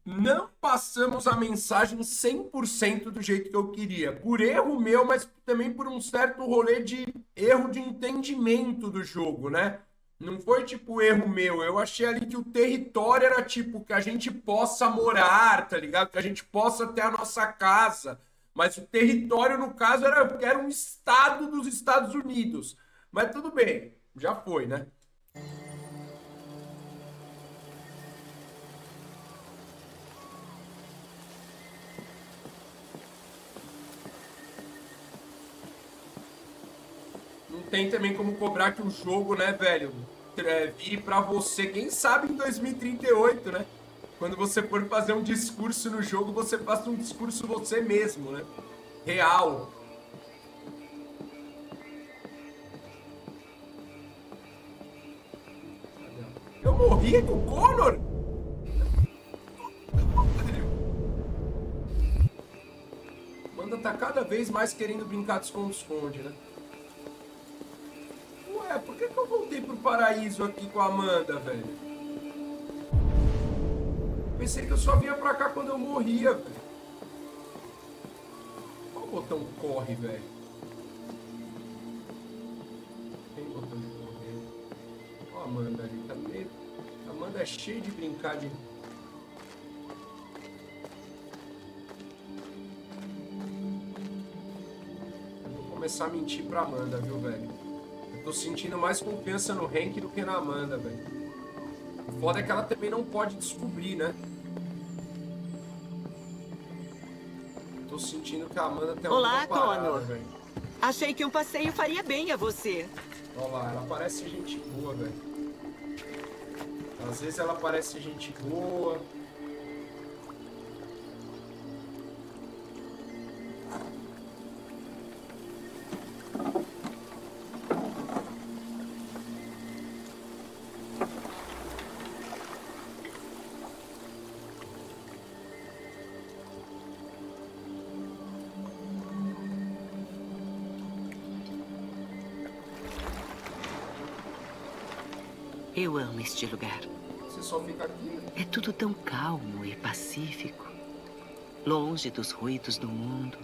não passamos a mensagem 100% do jeito que eu queria. Por erro meu, mas também por um certo rolê de erro de entendimento do jogo, né? Não foi tipo erro meu. Eu achei ali que o território era tipo que a gente possa morar, tá ligado? Que a gente possa ter a nossa casa. Mas o território, no caso, era um estado dos Estados Unidos. Mas tudo bem, já foi, né? Não tem também como cobrar que o jogo, né, velho, vire pra você. Quem sabe em 2038, né? Quando você for fazer um discurso no jogo, você faça um discurso você mesmo, né? Real. Eu morri com o Connor? Amanda tá cada vez mais querendo brincar de esconde-esconde, né? Ué, por que eu voltei pro paraíso aqui com a Amanda, velho? Pensei que eu só vinha pra cá quando eu morria, velho. Qual o botão corre, velho? Tem botão de correr. Ó a Amanda ali, tá meio... A Amanda é cheia de brincar de... Eu vou começar a mentir pra Amanda, viu, velho? Eu tô sentindo mais confiança no Hank do que na Amanda, velho. O foda é que ela também não pode descobrir, né? Tô sentindo que a Amanda tem Olá, alguma parada, Connor. velho. Achei que um passeio faria bem a você. Olha lá, ela parece gente boa, velho. Às vezes ela parece gente boa. Eu amo este lugar. Você só fica aqui, né? É tudo tão calmo e pacífico. Longe dos ruídos do mundo.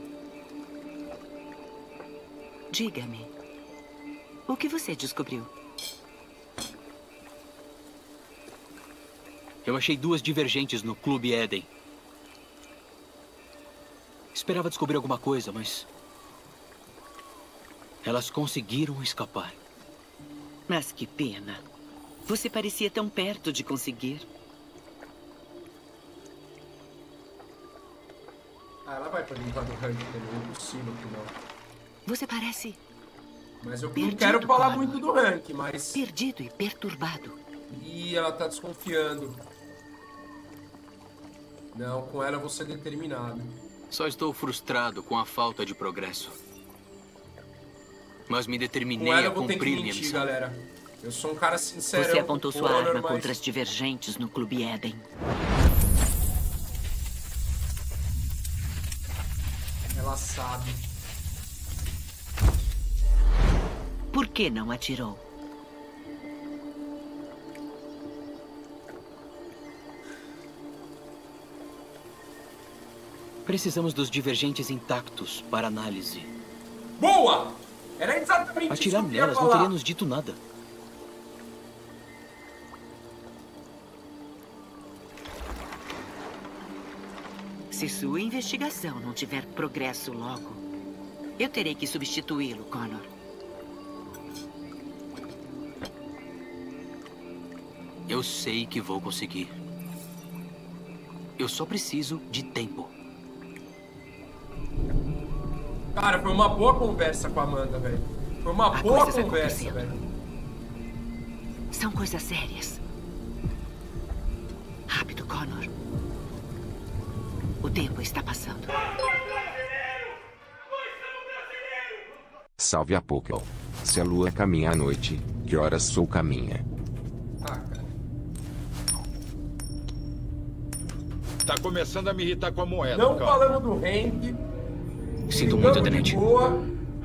Diga-me, o que você descobriu? Eu achei 2 divergentes no Clube Eden. Esperava descobrir alguma coisa, mas... elas conseguiram escapar. Mas que pena. Você parecia tão perto de conseguir. Ah, ela vai pra limpar do ranking também. É impossível que não. Você parece Mas eu não perdido, quero falar Connor. muito do ranking, mas... Perdido e perturbado. Ih, ela tá desconfiando. Não, com ela eu vou ser determinado. Só estou frustrado com a falta de progresso. Mas me Com determinei ela a eu vou ter que cumprir minha mentir, missão. galera. Eu sou um cara sincero. Você apontou sua arma mas... contra as divergentes no Clube Eden. Ela sabe. Por que não atirou? Precisamos dos divergentes intactos para análise. Boa! Era exatamente isso que Atirar eu queria nelas não falar. teria nos dito nada. Se sua investigação não tiver progresso logo, eu terei que substituí-lo, Connor. Eu sei que vou conseguir. Eu só preciso de tempo. Cara, foi uma boa conversa com a Amanda, velho. Foi uma Há boa coisas conversa, acontecendo. velho. São coisas sérias. Rápido, Connor. O tempo está passando. Salve a Pokémon. Se a lua caminha à noite, que horas sou caminha? Ah, cara. Tá começando a me irritar com a moeda, Não cara. falamos do Hank. Sinto ficamos muito, de Tenente. boa.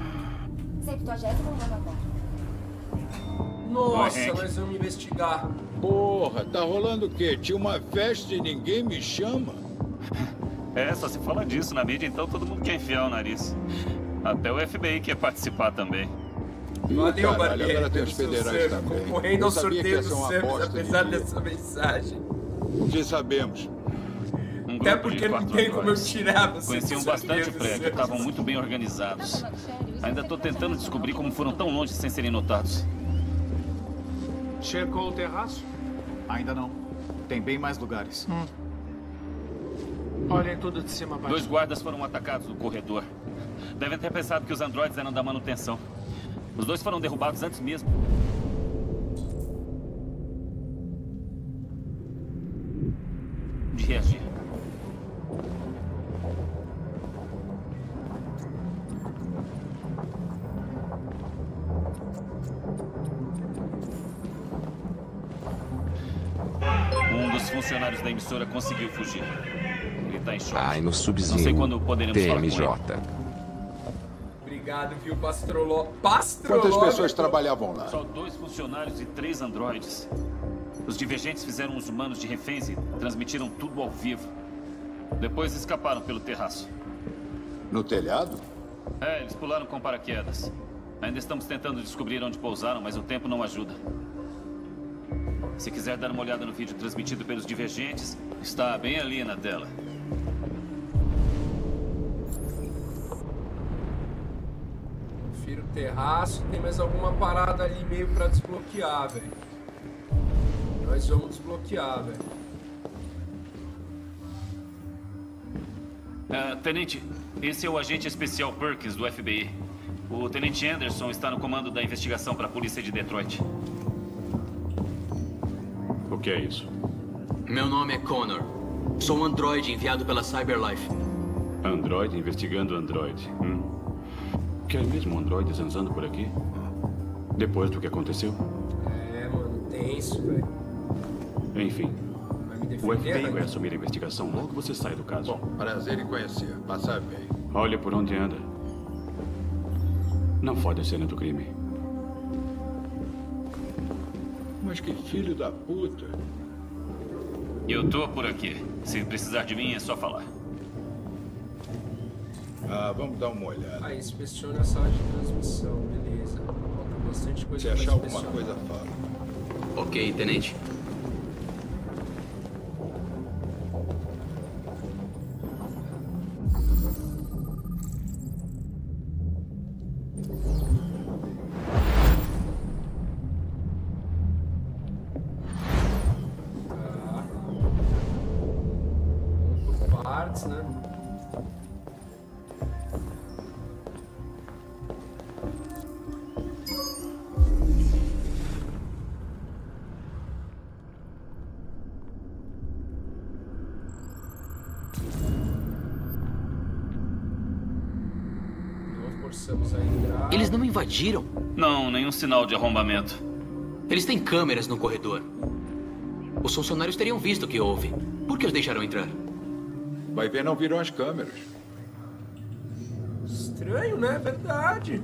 70º ano agora. Nossa, Vai, Hank. nós vamos investigar. Porra, tá rolando o quê? Tinha uma festa e ninguém me chama? É, só se fala disso na mídia, então todo mundo quer enfiar o nariz. Até o FBI quer participar também. Valeu, Caralho, Barbieri, agora tem os pelo seu federais servo, também. concorrendo Eu ao sabia que sorteio ia do ser uma servos, aposta de apesar dinheiro. dessa mensagem. Que sabemos. Um Até grupo porque de não 4 tem como eu androides. tirar você. Conheciam do bastante o sorteio do prédio, servos. estavam muito bem organizados. Ainda tô tentando descobrir como foram tão longe sem serem notados. Checou o terraço? Ainda não. Tem bem mais lugares. Olhem tudo de cima a baixo. 2 guardas foram atacados no corredor. Devem ter pensado que os androides eram da manutenção. Os 2 foram derrubados antes mesmo. De reagir. Um dos funcionários da emissora conseguiu fugir. Ele tá em choque. Ai, no Não sei Sub-Zero. quando poderemos falar com ele. TMJ. Obrigado, viu, Pastrolog. Quantas pessoas trabalhavam lá? Só 2 funcionários e 3 androides. Os divergentes fizeram os humanos de reféns e transmitiram tudo ao vivo. Depois escaparam pelo terraço. No telhado? É, eles pularam com paraquedas. Ainda estamos tentando descobrir onde pousaram, mas o tempo não ajuda. Se quiser dar uma olhada no vídeo transmitido pelos divergentes, está bem ali na tela. Confira o terraço. Tem mais alguma parada ali meio pra desbloquear, velho. Nós vamos desbloquear, velho. Tenente, esse é o agente especial Perkins do FBI. O Tenente Anderson está no comando da investigação para a polícia de Detroit. O que é isso? Meu nome é Connor. Sou um androide enviado pela Cyberlife. Android investigando Android. Quer mesmo androides zanzando por aqui? Depois do que aconteceu? É, mano, tenso, velho. Enfim, Vai me o FBI defender, vai velho? assumir a investigação logo que você sai do caso. Bom, prazer em conhecer. Passa bem. Olha por onde anda. Não fode a cena do crime. Mas que filho da puta. Eu tô por aqui. Se precisar de mim, é só falar. Ah, vamos dar uma olhada. Ah, inspecione a sala de transmissão, beleza. Falta bastante coisa Se pra achar alguma inspecionar. coisa, fala. Ok, tenente. Tá. Vamos por partes, né? Não forçamos a entrar. Eles não invadiram. Não, nenhum sinal de arrombamento. Eles têm câmeras no corredor. Os funcionários teriam visto o que houve. Por que os deixaram entrar? Vai ver, não viram as câmeras. Estranho, né? Verdade.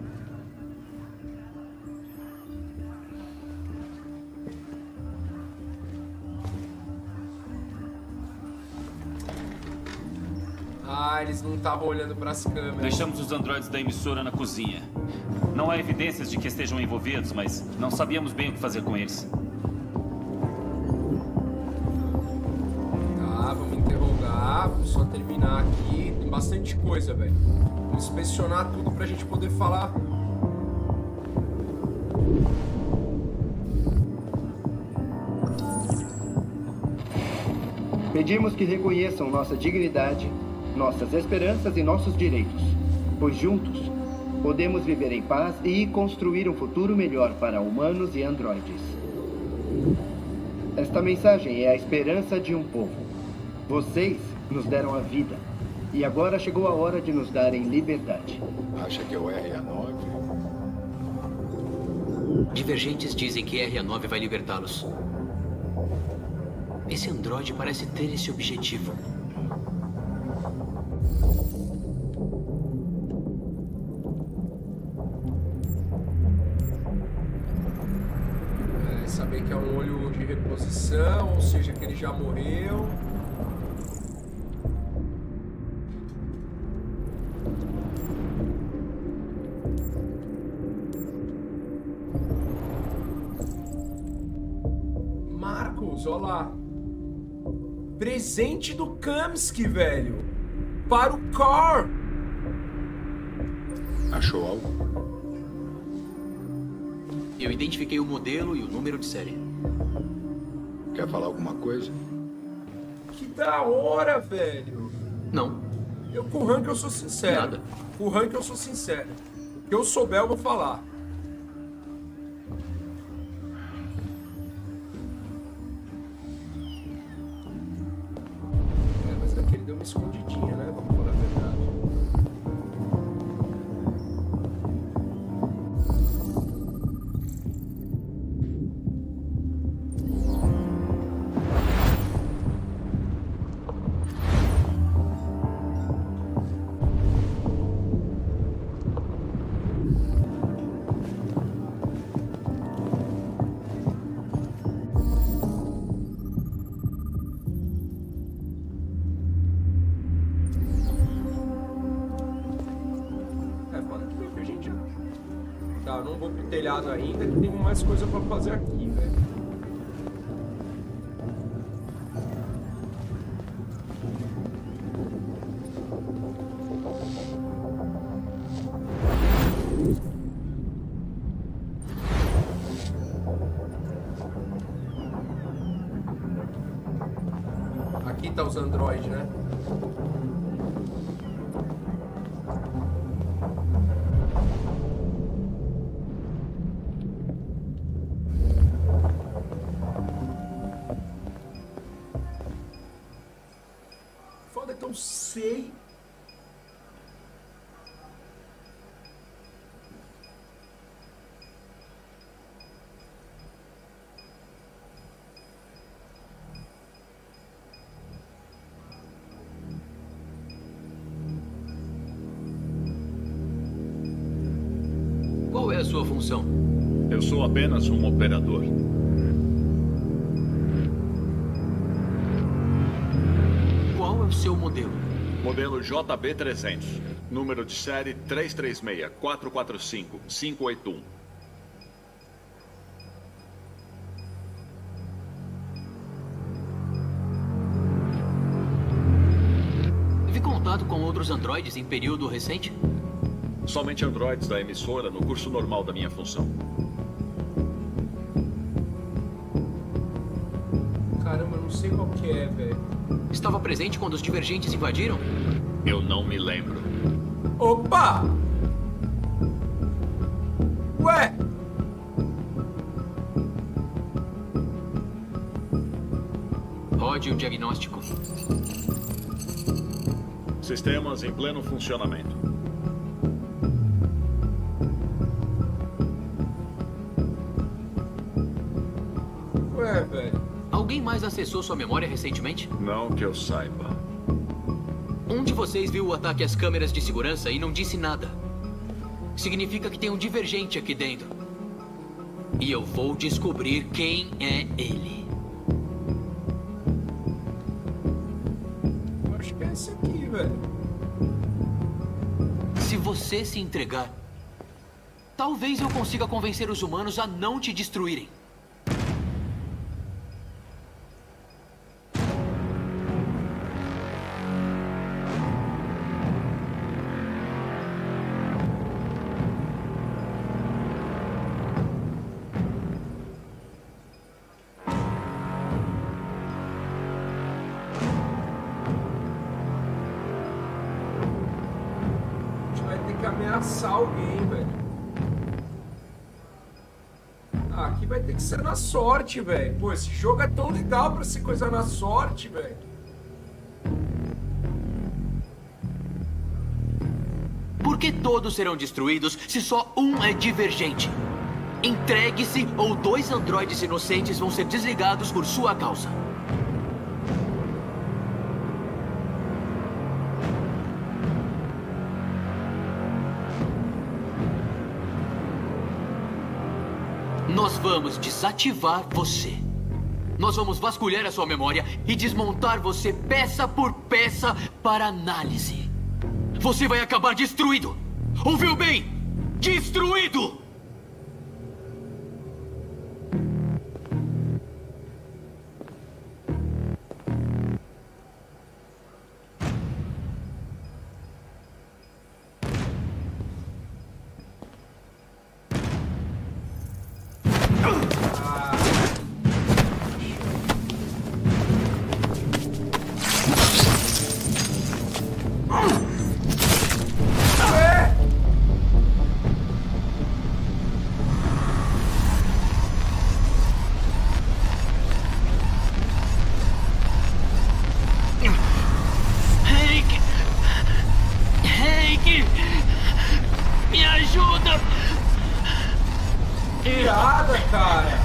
Ah, eles não estavam olhando para as câmeras. Deixamos os androides da emissora na cozinha. Não há evidências de que estejam envolvidos, mas não sabíamos bem o que fazer com eles. Tá, vamos interrogar. Vou só terminar aqui. Tem bastante coisa, velho. Vamos inspecionar tudo pra gente poder falar. Pedimos que reconheçam nossa dignidade, nossas esperanças e nossos direitos, pois juntos podemos viver em paz e construir um futuro melhor para humanos e androides. Esta mensagem é a esperança de um povo. Vocês nos deram a vida, e agora chegou a hora de nos darem liberdade. Acha que é o RA9? Divergentes dizem que RA9 vai libertá-los. Esse androide parece ter esse objetivo. É, saber que é um olho de Posição, ou seja, que ele já morreu. Marcos, olha lá. Presente do Kamsky, velho. Para o Car. Achou algo? Eu identifiquei o modelo e o número de série. Quer falar alguma coisa? Que da hora, velho. Não. Eu com o rank eu sou sincero. Nada. Com o rank eu sou sincero. O que eu souber eu vou falar. Mas daqui ele deu uma escondidinha, né? Vamos falar a verdade. Tá, eu não vou pro telhado ainda, que tem mais coisa pra fazer aqui, velho. Aqui tá os androides, né? Foda que eu sei. Qual é a sua função? Eu sou apenas um operador. Qual é o seu modelo? Modelo JB300. Número de série 336-445-581. Teve contato com outros androides em período recente? Somente androides da emissora no curso normal da minha função. Caramba, eu não sei qual que é, velho. Estava presente quando os divergentes invadiram? Eu não me lembro. Opa! Ué! Rode o diagnóstico. Sistemas em pleno funcionamento. Ué, velho. Alguém mais acessou sua memória recentemente? Não que eu saiba. Um de vocês viu o ataque às câmeras de segurança e não disse nada. Significa que tem um divergente aqui dentro. E eu vou descobrir quem é ele. Eu acho que é esse aqui, velho. Se você se entregar, talvez eu consiga convencer os humanos a não te destruírem. Ameaçar alguém, velho. Ah, aqui vai ter que ser na sorte, velho. Pô, esse jogo é tão legal pra ser coisa na sorte, velho. Por que todos serão destruídos se só um é divergente? Entregue-se ou 2 androides inocentes vão ser desligados por sua causa. Nós vamos desativar você. Nós vamos vasculhar a sua memória e desmontar você peça por peça para análise. Você vai acabar destruído. Ouviu bem? Destruído! Me ajuda! Irada, cara!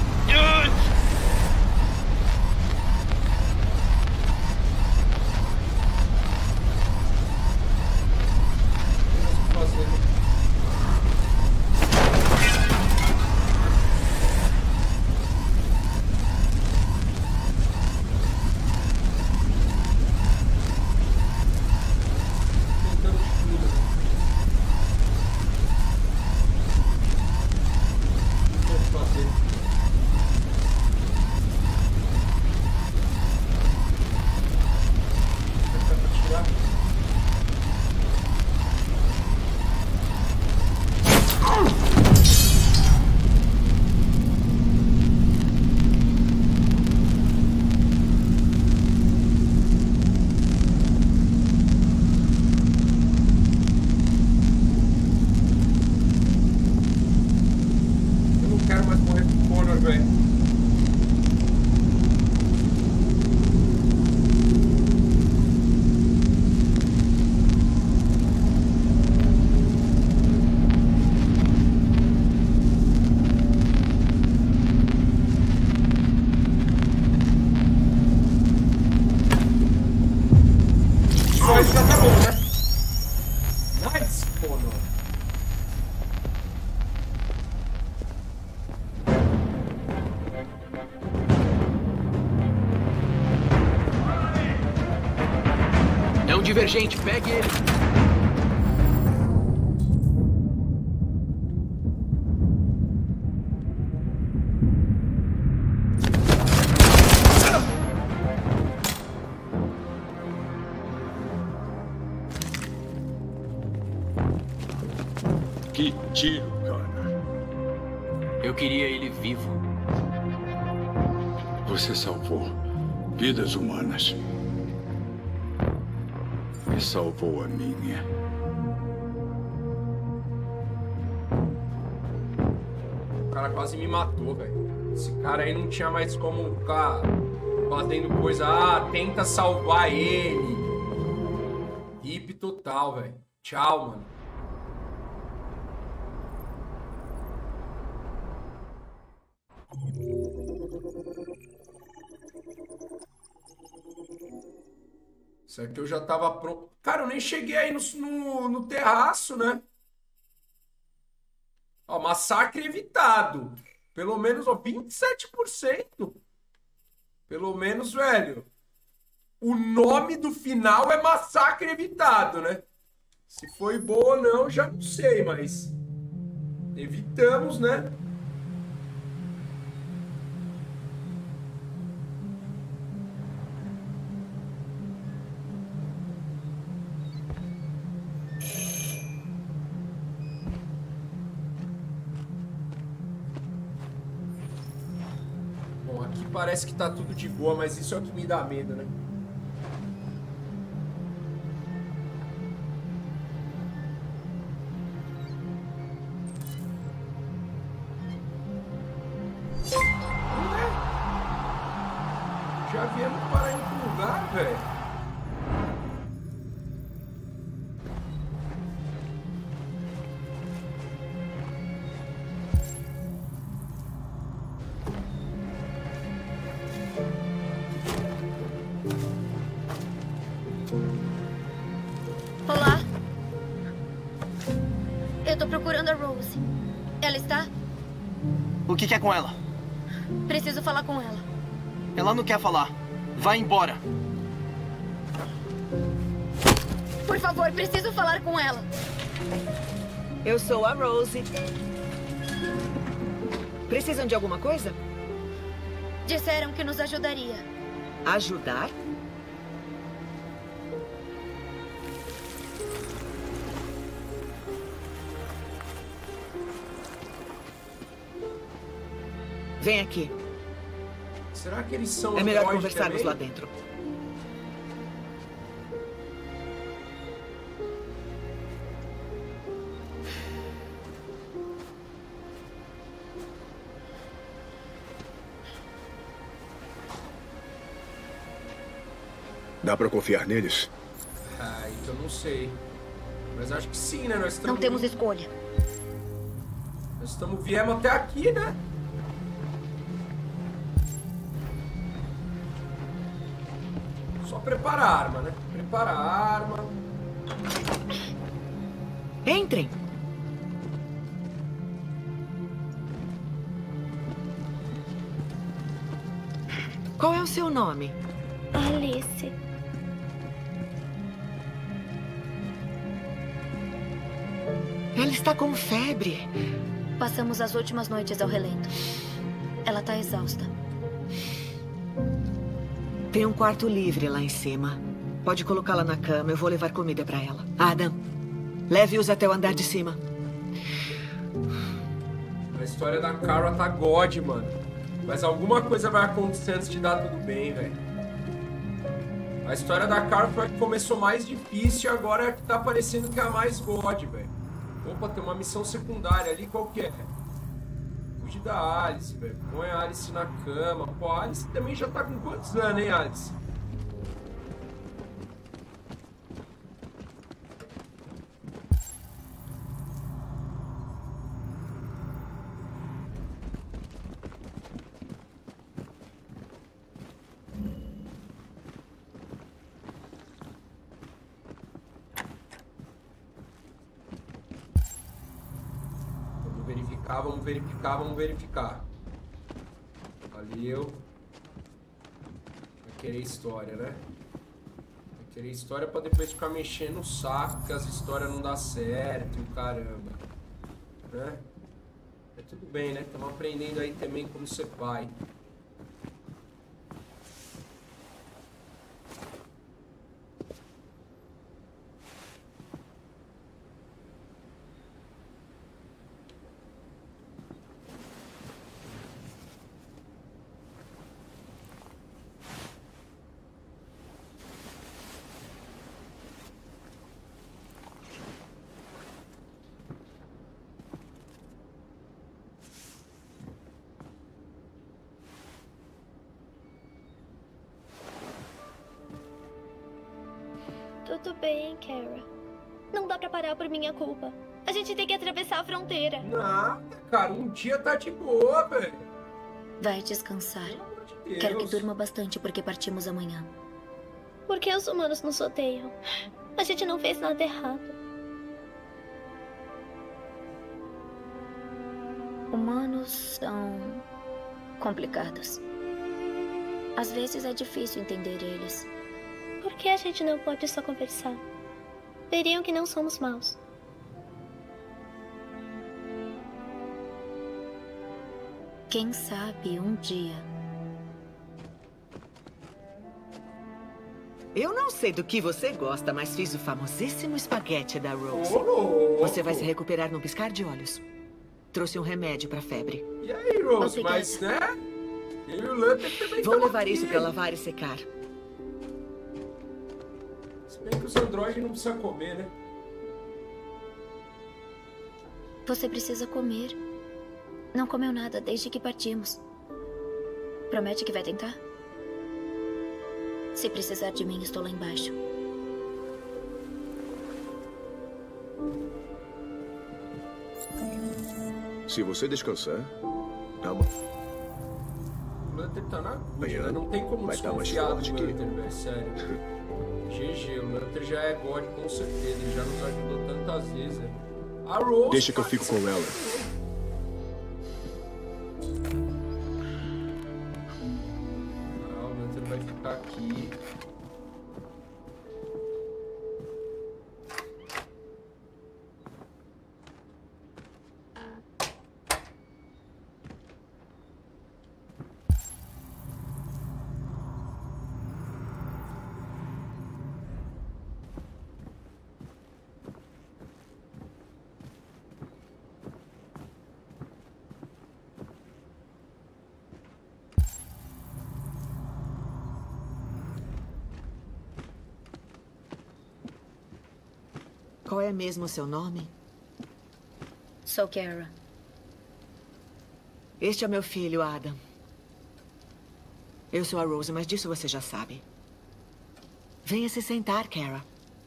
Divergente, pegue ele. Que tiro, cara. Eu queria ele vivo. Você salvou vidas humanas. E salvou a minha. O cara quase me matou, velho. Esse cara aí não tinha mais como ficar fazendo coisa. Ah, tenta salvar ele. Hip total, velho. Tchau, mano. Isso aqui eu já tava pronto. Cara, eu nem cheguei aí no terraço, né? Ó, massacre evitado. Pelo menos, ó, 27%. Pelo menos, velho. O nome do final é massacre evitado, né? Se foi boa ou não, já não sei, mas... evitamos, né? Parece que tá tudo de boa, mas isso é o que me dá medo, né? Já viemos parar em outro lugar, velho. Olá. Eu tô procurando a Rose. Ela está? O que é com ela? Preciso falar com ela. Ela não quer falar. Vai embora. Por favor, preciso falar com ela. Eu sou a Rose. Precisam de alguma coisa? Disseram que nos ajudaria. Ajudar? Vem aqui. Será que eles são É melhor android conversarmos também? lá dentro. Dá pra confiar neles? Ah, então não sei. Mas acho que sim, né? Nós estamos... Não temos escolha. Viemos até aqui, né? Só prepara a arma, né? Prepara a arma. Entrem. Qual é o seu nome? Alice. Ela está com febre. Passamos as últimas noites ao relento. Ela está exausta. Tem um quarto livre lá em cima. Pode colocá-la na cama. Eu vou levar comida para ela. Adam, leve-os até o andar de cima. A história da Kara tá God, mano. Mas alguma coisa vai acontecer antes de dar tudo bem, velho. A história da Kara foi a que começou mais difícil e agora é a que tá parecendo que é a mais God, velho. Opa, tem uma missão secundária ali, qual que é? Fugir da Alice, velho. Põe a Alice na cama. Pô, a Alice também já tá com quantos anos, hein, Alice? Vamos verificar. Valeu. Vai querer história, né? Vai querer história pra depois ficar mexendo no saco, que as histórias não dão certo, caramba. Né? É tudo bem, né? Estamos aprendendo aí também como ser pai. Tudo bem, Kara. Não dá pra parar por minha culpa. A gente tem que atravessar a fronteira. Nada, cara. Um dia tá de boa, velho. Vai descansar. Deus. Quero que durma bastante porque partimos amanhã. Por que os humanos nos odeiam? A gente não fez nada errado. Humanos são complicados. Às vezes é difícil entender eles. Por que a gente não pode só conversar? Veriam que não somos maus. Quem sabe um dia. Eu não sei do que você gosta, mas fiz o famosíssimo espaguete da Rose. Você vai se recuperar num piscar de olhos. Trouxe um remédio pra febre. E aí, Rose? Mas, né? Eu e o Luther também vou levar aqui. Isso pra lavar e secar. Se bem que os androides não precisam comer, né? Você precisa comer. Não comeu nada desde que partimos. Promete que vai tentar? Se precisar de mim, estou lá embaixo. Se você descansar, O Luther tá na agulha, não tem como vai desconfiar do mais Luther, forte velho, sério. GG, o Luther já é God com certeza, ele já nos ajudou tantas vezes, velho. A Rose... Deixa que eu fico com ela. Qual é mesmo o seu nome? Sou Kara. Este é meu filho, Adam. Eu sou a Rose, mas disso você já sabe. Venha se sentar, Kara.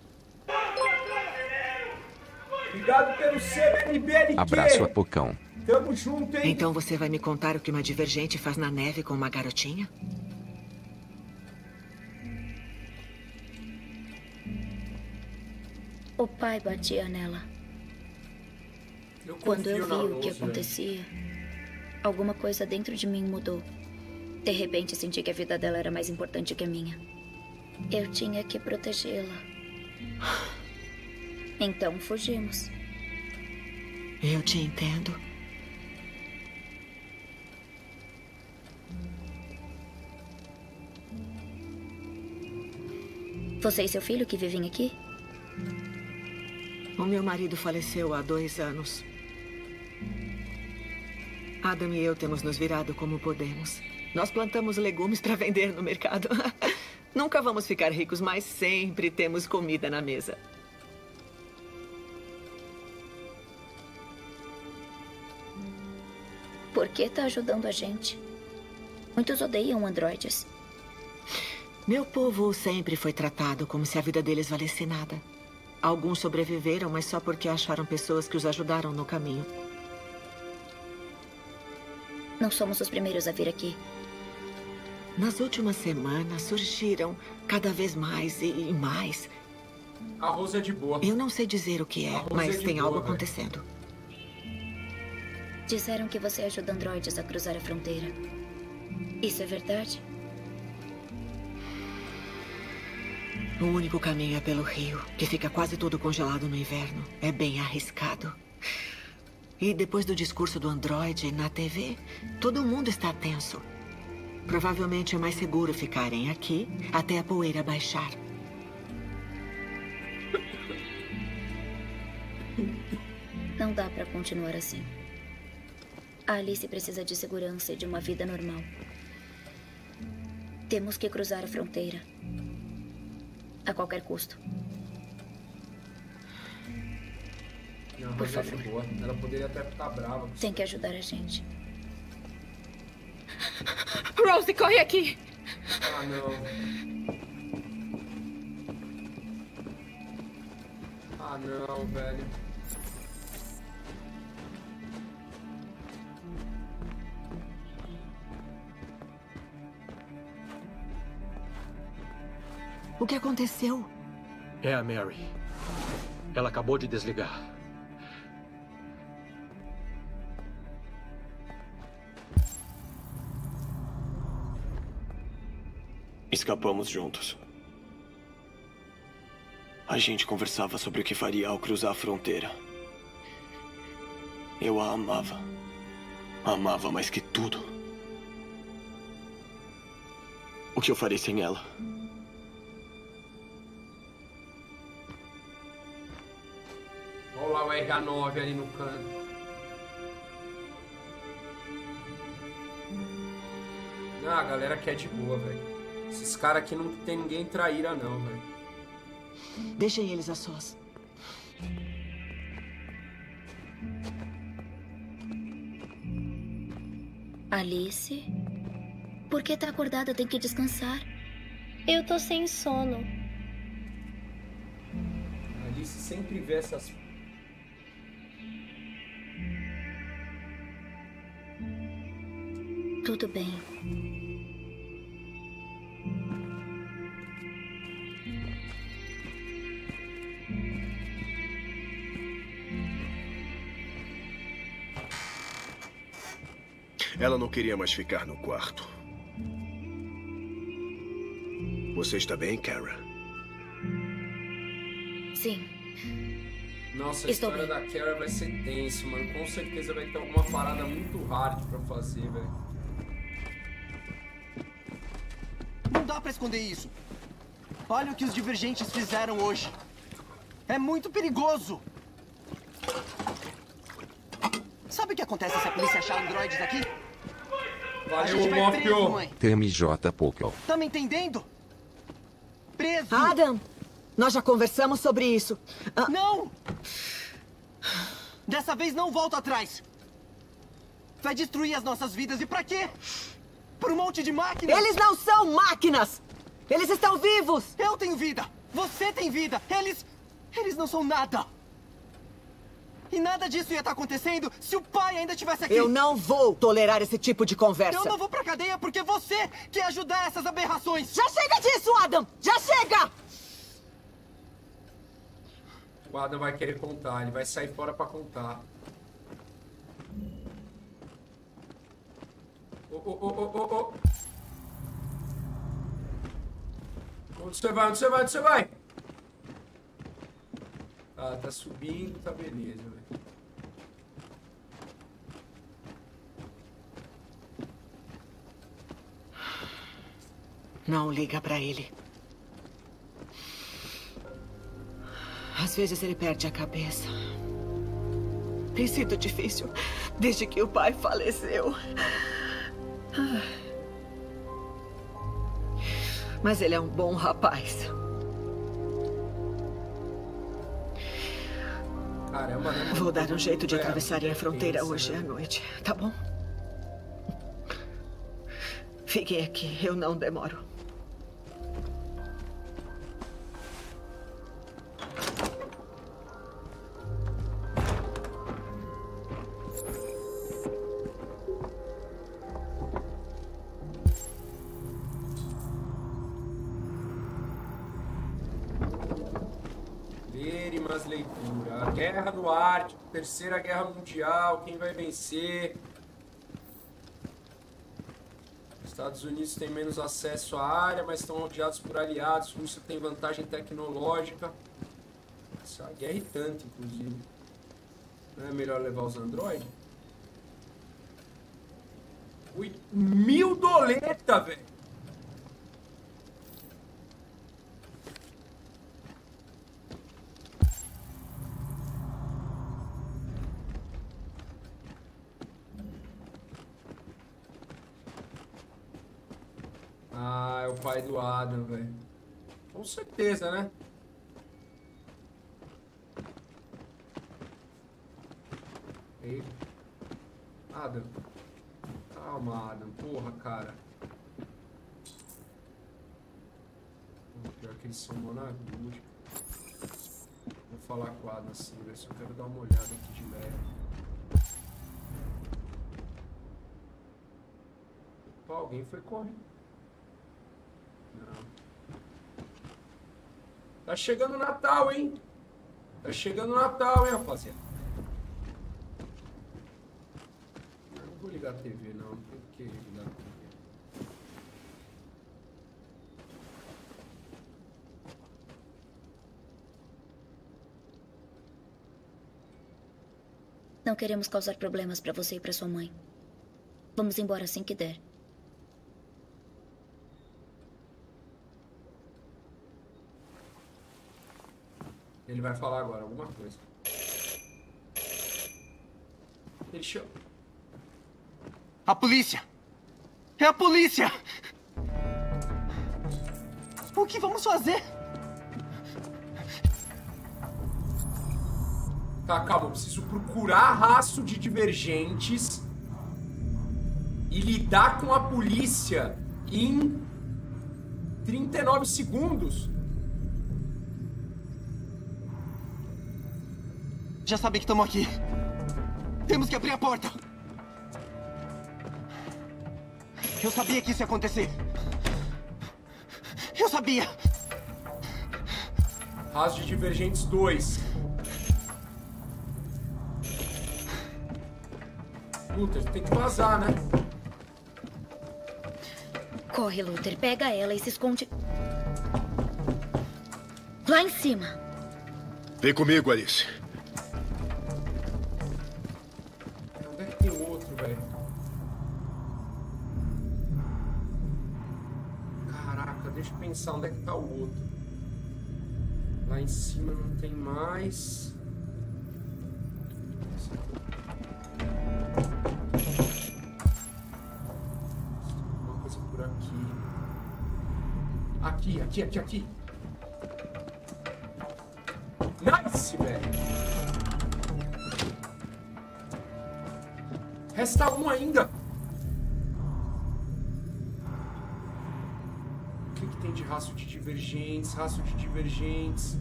Obrigado pelo CBNBLQ. Abraço, Apocão. Tamo junto, hein? Então você vai me contar o que uma divergente faz na neve com uma garotinha? O pai batia nela. Quando eu vi o que acontecia, alguma coisa dentro de mim mudou. De repente, senti que a vida dela era mais importante que a minha. Eu tinha que protegê-la. Então, fugimos. Eu te entendo. Você e seu filho que vivem aqui? O meu marido faleceu há 2 anos. Adam e eu temos nos virado como podemos. Nós plantamos legumes para vender no mercado. Nunca vamos ficar ricos, mas sempre temos comida na mesa. Por que tá ajudando a gente? Muitos odeiam androides. Meu povo sempre foi tratado como se a vida deles valesse nada. Alguns sobreviveram, mas só porque acharam pessoas que os ajudaram no caminho. Não somos os primeiros a vir aqui. Nas últimas semanas surgiram cada vez mais e mais. A Rose é de boa. Eu não sei dizer o que é, mas tem algo acontecendo. Disseram que você ajuda androides a cruzar a fronteira. Isso é verdade? O único caminho é pelo rio, que fica quase todo congelado no inverno. É bem arriscado. E depois do discurso do androide na TV, todo mundo está tenso. Provavelmente é mais seguro ficarem aqui até a poeira baixar. Não dá para continuar assim. A Alice precisa de segurança e de uma vida normal. Temos que cruzar a fronteira. A qualquer custo. Não, por mas favor. é de boa. Ela poderia até ficar brava. Tem que ajudar a gente. Rose, corre aqui! Ah, não. Ah, não, velho. O que aconteceu? É a Mary. Ela acabou de desligar. Escapamos juntos. A gente conversava sobre o que faria ao cruzar a fronteira. Eu a amava. Amava mais que tudo. O que eu farei sem ela? Olha lá o RH9 ali no canto. Ah, a galera aqui é de boa, velho. Esses caras aqui não tem ninguém traíra, não, velho. Deixem eles a sós. Alice? Por que tá acordada? Tem que descansar. Eu tô sem sono. A Alice sempre vê essas... Tudo bem. Ela não queria mais ficar no quarto. Você está bem, Kara? Sim. Nossa, a história da Kara vai ser tenso, mano. Com certeza vai ter alguma parada muito hard pra fazer, velho. Não dá pra esconder isso. Olha o que os divergentes fizeram hoje. É muito perigoso. Sabe o que acontece se a polícia achar androides aqui? A gente vai preso, mãe. Terme J. Pocal. Tá me entendendo? Preso. Adam! Nós já conversamos sobre isso. Não! Dessa vez não volto atrás. Vai destruir as nossas vidas. E pra quê? Por um monte de máquinas? Eles não são máquinas! Eles estão vivos! Eu tenho vida! Você tem vida! Eles não são nada! E nada disso ia estar acontecendo se o pai ainda estivesse aqui! Eu não vou tolerar esse tipo de conversa! Eu não vou pra cadeia porque você quer ajudar essas aberrações! Já chega disso, Adam! Já chega! O Adam vai querer contar, ele vai sair fora pra contar. Ô. Onde você vai? Onde você vai? Onde você vai? Tá subindo, tá beleza, velho. Não liga pra ele. Às vezes ele perde a cabeça. Tem sido difícil desde que o pai faleceu. Mas ele é um bom rapaz. Caramba, né? Vou dar um jeito de atravessarem a fronteira hoje à noite, tá bom? Fiquem aqui, eu não demoro. Leitura. A Guerra do Ártico, Terceira Guerra Mundial, quem vai vencer? Estados Unidos têm menos acesso à área, mas estão rodeados por aliados. Rússia tem vantagem tecnológica. Essa é uma guerra irritante, inclusive. Não é melhor levar os androides? 8.000 doleta, velho! Ah, é o pai do Adam, velho. Com certeza, né? Ei. Adam. Calma, Adam. Porra, cara. Pior que eles são monagúricos. Vou falar com o Adam assim, ver se eu quero dar uma olhada aqui de leve. Opa, alguém foi correr. Não. Tá chegando o Natal, hein? Tá chegando o Natal, hein, rapaziada? Não vou ligar a TV, não. Não tem que ligar a TV. Não queremos causar problemas pra você e pra sua mãe. Vamos embora assim que der. Ele vai falar agora alguma coisa. Deixa eu... A polícia! É a polícia! O que vamos fazer? Tá, calma. Eu preciso procurar rastro de divergentes e lidar com a polícia em 39 segundos. Já sabem que estamos aqui. Temos que abrir a porta. Eu sabia que isso ia acontecer. Eu sabia. Rastro de divergentes 2. Luther, tem que vazar, né? Corre, Luther. Pega ela e se esconde lá em cima. Vem comigo, Alice. Onde é que tem outro, velho? Caraca, deixa eu pensar onde é que tá o outro. Lá em cima não tem mais. Uma coisa por aqui. Aqui. Esquece, velho. Resta um ainda. O que tem de raço de divergentes? Raço de divergentes.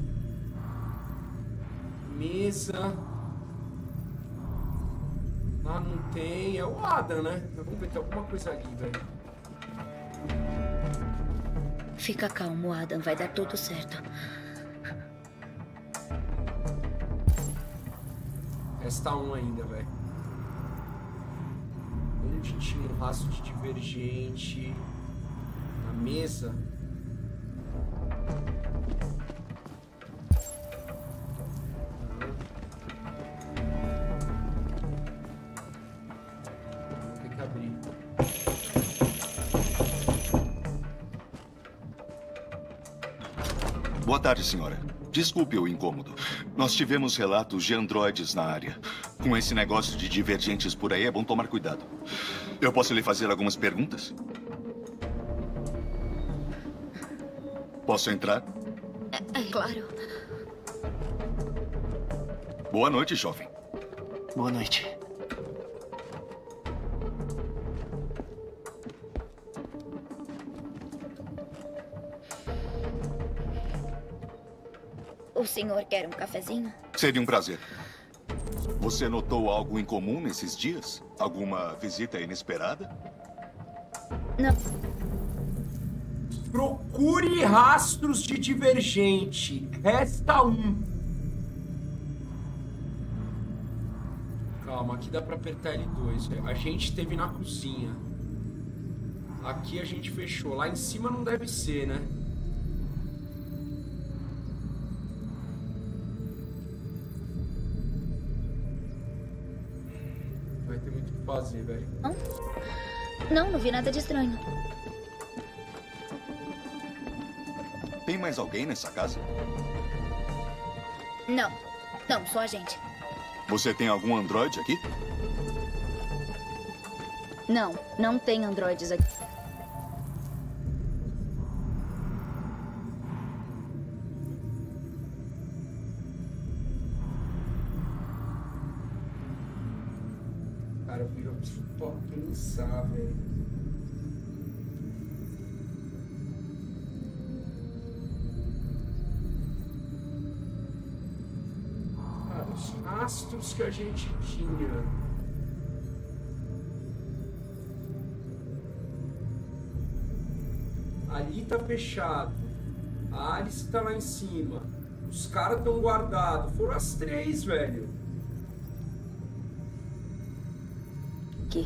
Mesa. Ah, não tem. É o Adam, né? Vamos ver, tem alguma coisa ali, velho. Fica calmo, Adam. Vai dar tudo certo. Resta um ainda, velho. Onde tinha um rastro de divergente? Na mesa? Vou ter que abrir. Boa tarde, senhora. Desculpe o incômodo. Nós tivemos relatos de androides na área. Com esse negócio de divergentes por aí, é bom tomar cuidado. Eu posso lhe fazer algumas perguntas? Posso entrar? É claro. Boa noite, jovem. Boa noite. O senhor quer um cafezinho? Seria um prazer. Você notou algo incomum nesses dias? Alguma visita inesperada? Não. Procure rastros de divergente. Resta um. Calma, aqui dá pra apertar L2. A gente teve na cozinha. Aqui a gente fechou. Lá em cima não deve ser, né? Vai ter muito o que fazer, velho. Não, não vi nada de estranho. Tem mais alguém nessa casa? Não, não, só a gente. Você tem algum androide aqui? Não, não tem androides aqui. Cara, eu viro só pensar, velho. Cara, os rastros que a gente tinha. Ali tá fechado. A Alice tá lá em cima. Os caras estão guardados. Foram as 3, velho. Aqui.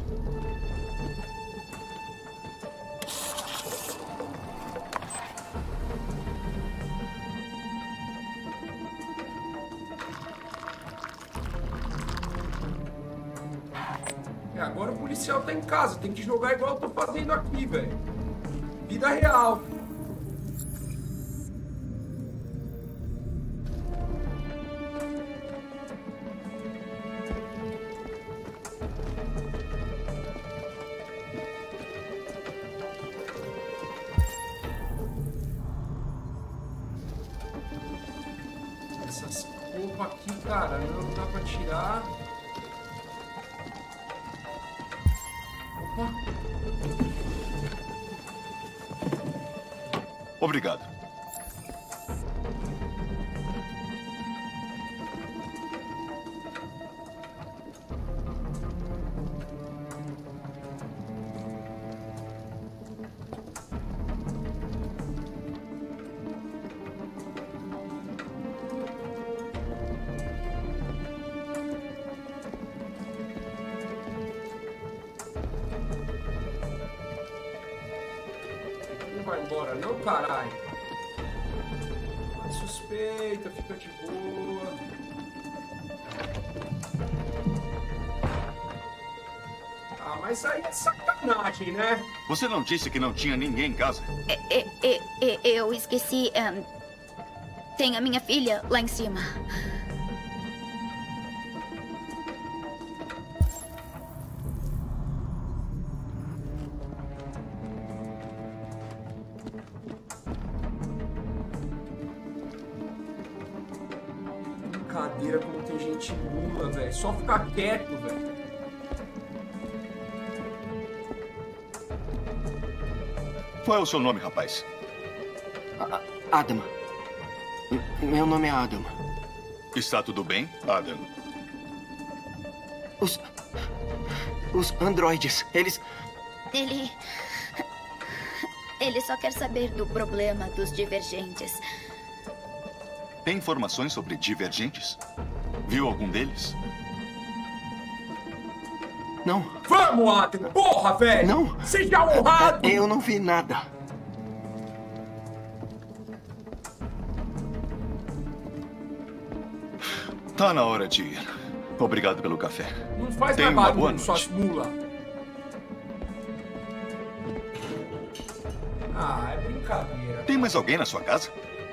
Agora o policial tá em casa. Tem que jogar igual eu tô fazendo aqui, velho. Vida real. Essas roupas aqui, cara, não dá pra tirar. Opa. Obrigado. Não vai embora, não, caralho. Suspeita, fica de boa. Ah, mas aí é sacanagem, né? Você não disse que não tinha ninguém em casa? Eu esqueci. Tem a minha filha lá em cima. brincadeira como tem gente mula, velho. Só ficar quieto, velho. Qual é o seu nome, rapaz? Adam. Meu nome é Adam. Está tudo bem, Adam? Os androides, eles... Ele só quer saber do problema dos divergentes. Tem informações sobre divergentes? Viu algum deles? Não. Vamos, Adam! Porra, velho! Não! Seja honrado! Eu não vi nada. Tá na hora de ir. Obrigado pelo café. Não faz Tenha mais uma boa barulho, noite. suas mula. Ah, é brincadeira. Tem mais alguém na sua casa?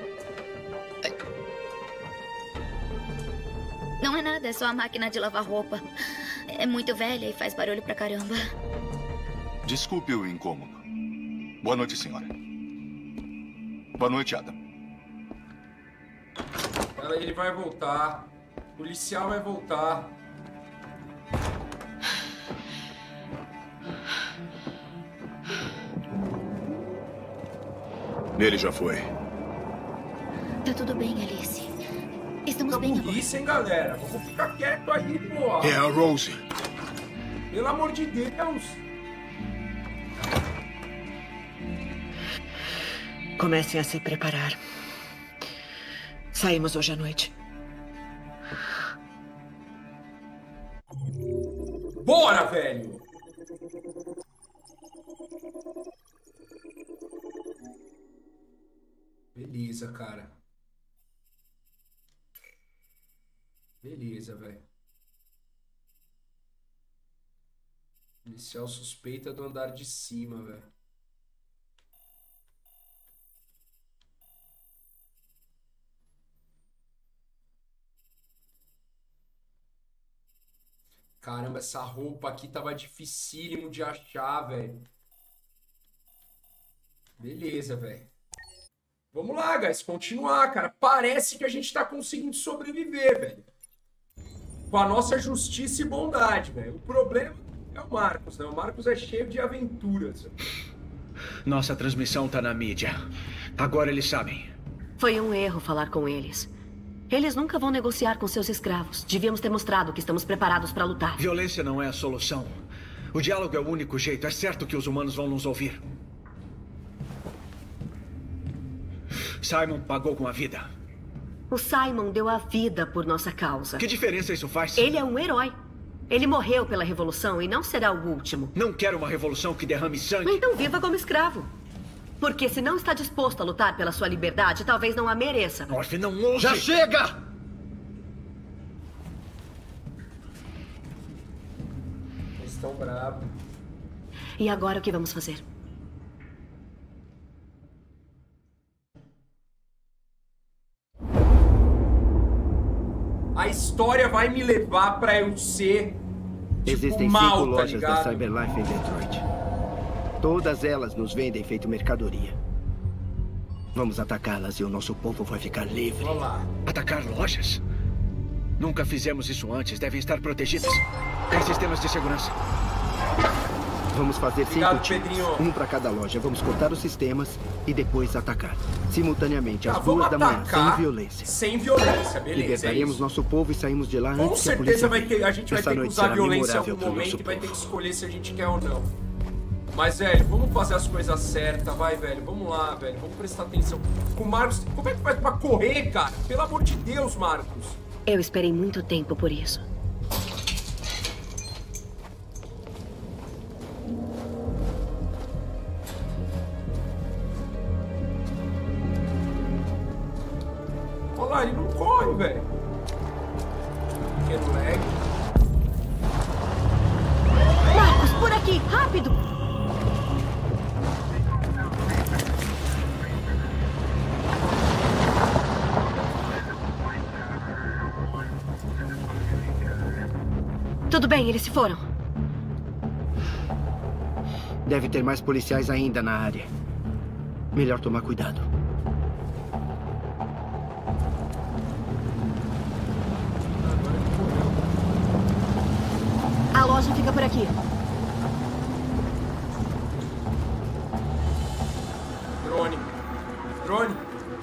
Não é nada, é só a máquina de lavar roupa. É muito velha e faz barulho pra caramba. Desculpe o incômodo. Boa noite, senhora. Boa noite, Adam. Ele vai voltar. O policial vai voltar. Ele já foi. Tá tudo bem, Alice. Estamos bem agora. Isso, hein, galera? Vamos ficar quieto aí, pô. É a Rose. Pelo amor de Deus. Comecem a se preparar. Saímos hoje à noite. Bora, velho! Beleza, cara. Beleza, velho. Policial suspeita do andar de cima, velho. Caramba, essa roupa aqui tava dificílimo de achar, velho. Beleza, velho. Vamos lá, guys. Continuar, cara. Parece que a gente tá conseguindo sobreviver, velho. Com a nossa justiça e bondade, velho. O problema é o Marcos, né? O Marcos é cheio de aventuras. Nossa transmissão tá na mídia. Agora eles sabem. Foi um erro falar com eles. Eles nunca vão negociar com seus escravos. Devíamos ter mostrado que estamos preparados para lutar. Violência não é a solução. O diálogo é o único jeito. É certo que os humanos vão nos ouvir. Simon pagou com a vida. O Simon deu a vida por nossa causa. Que diferença isso faz? Ele é um herói. Ele morreu pela revolução e não será o último. Não quero uma revolução que derrame sangue. Então viva como escravo. Porque se não está disposto a lutar pela sua liberdade, talvez não a mereça. Orfe, não ouse! Já chega! Eles estão bravos. E agora o que vamos fazer? A história vai me levar pra eu ser Existem mal, 5 tá lojas da ligado? Cyberlife em Detroit. Todas elas nos vendem feito mercadoria. Vamos atacá-las e o nosso povo vai ficar livre. Olá. Atacar lojas? Nunca fizemos isso antes. Devem estar protegidas. Tem sistemas de segurança. Vamos fazer 5 Obrigado, tiros. Pedrinho. Um para cada loja. Vamos cortar os sistemas e depois atacar. Simultaneamente, às vamos 2 da manhã, atacar sem violência. Sem violência, beleza. Libertaremos nosso povo e saímos de lá Com antes que a polícia certeza vai venha. ter, a gente vai Essa ter que noite usar será violência em memorável algum pro nosso momento e vai ter povo. que escolher se a gente quer ou não. Mas, velho, vamos fazer as coisas certas, vai, velho. Vamos lá, velho. Vamos prestar atenção. Com o Marcos, como é que faz pra correr, cara? Pelo amor de Deus, Marcos. Eu esperei muito tempo por isso. Olha lá, ele não corre, velho. Pequeno lag. Marcos, por aqui, rápido! Tudo bem, eles se foram. Deve ter mais policiais ainda na área. Melhor tomar cuidado. por aqui. Drone. Drone.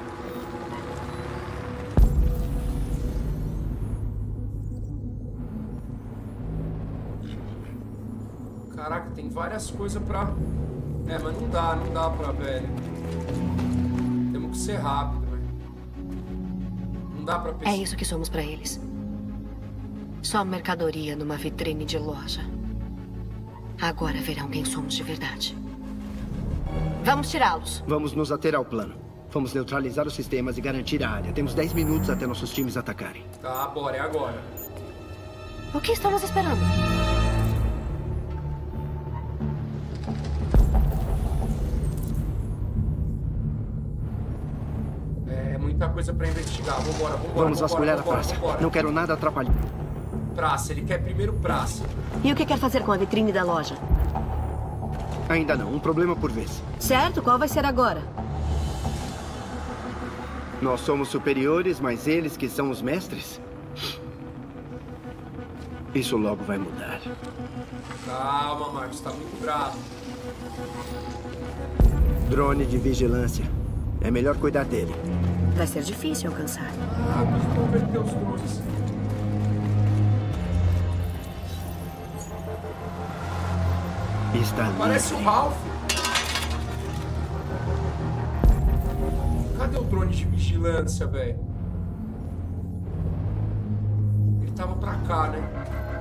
Caraca, tem várias coisas pra... É, mas não dá pra, velho. Temos que ser rápido, velho. Não dá pra pensar. É isso que somos pra eles. Só mercadoria numa vitrine de loja. Agora verão quem somos de verdade. Vamos tirá-los. Vamos nos ater ao plano. Vamos neutralizar os sistemas e garantir a área. Temos 10 minutos até nossos times atacarem. Tá, bora, é agora. O que estamos esperando? É muita coisa pra investigar. Vambora. Vamos vasculhar a praça. Não quero nada atrapalhar. Praça, ele quer primeiro praça. E o que quer fazer com a vitrine da loja? Ainda não, um problema por vez. Certo, qual vai ser agora? Nós somos superiores, mas eles que são os mestres? Isso logo vai mudar. Calma, Marcos, tá muito bravo. Drone de vigilância. É melhor cuidar dele. Vai ser difícil alcançar. Mas converter os drones. Está Parece o Ralph. Cadê o drone de vigilância, velho? Ele tava pra cá, né?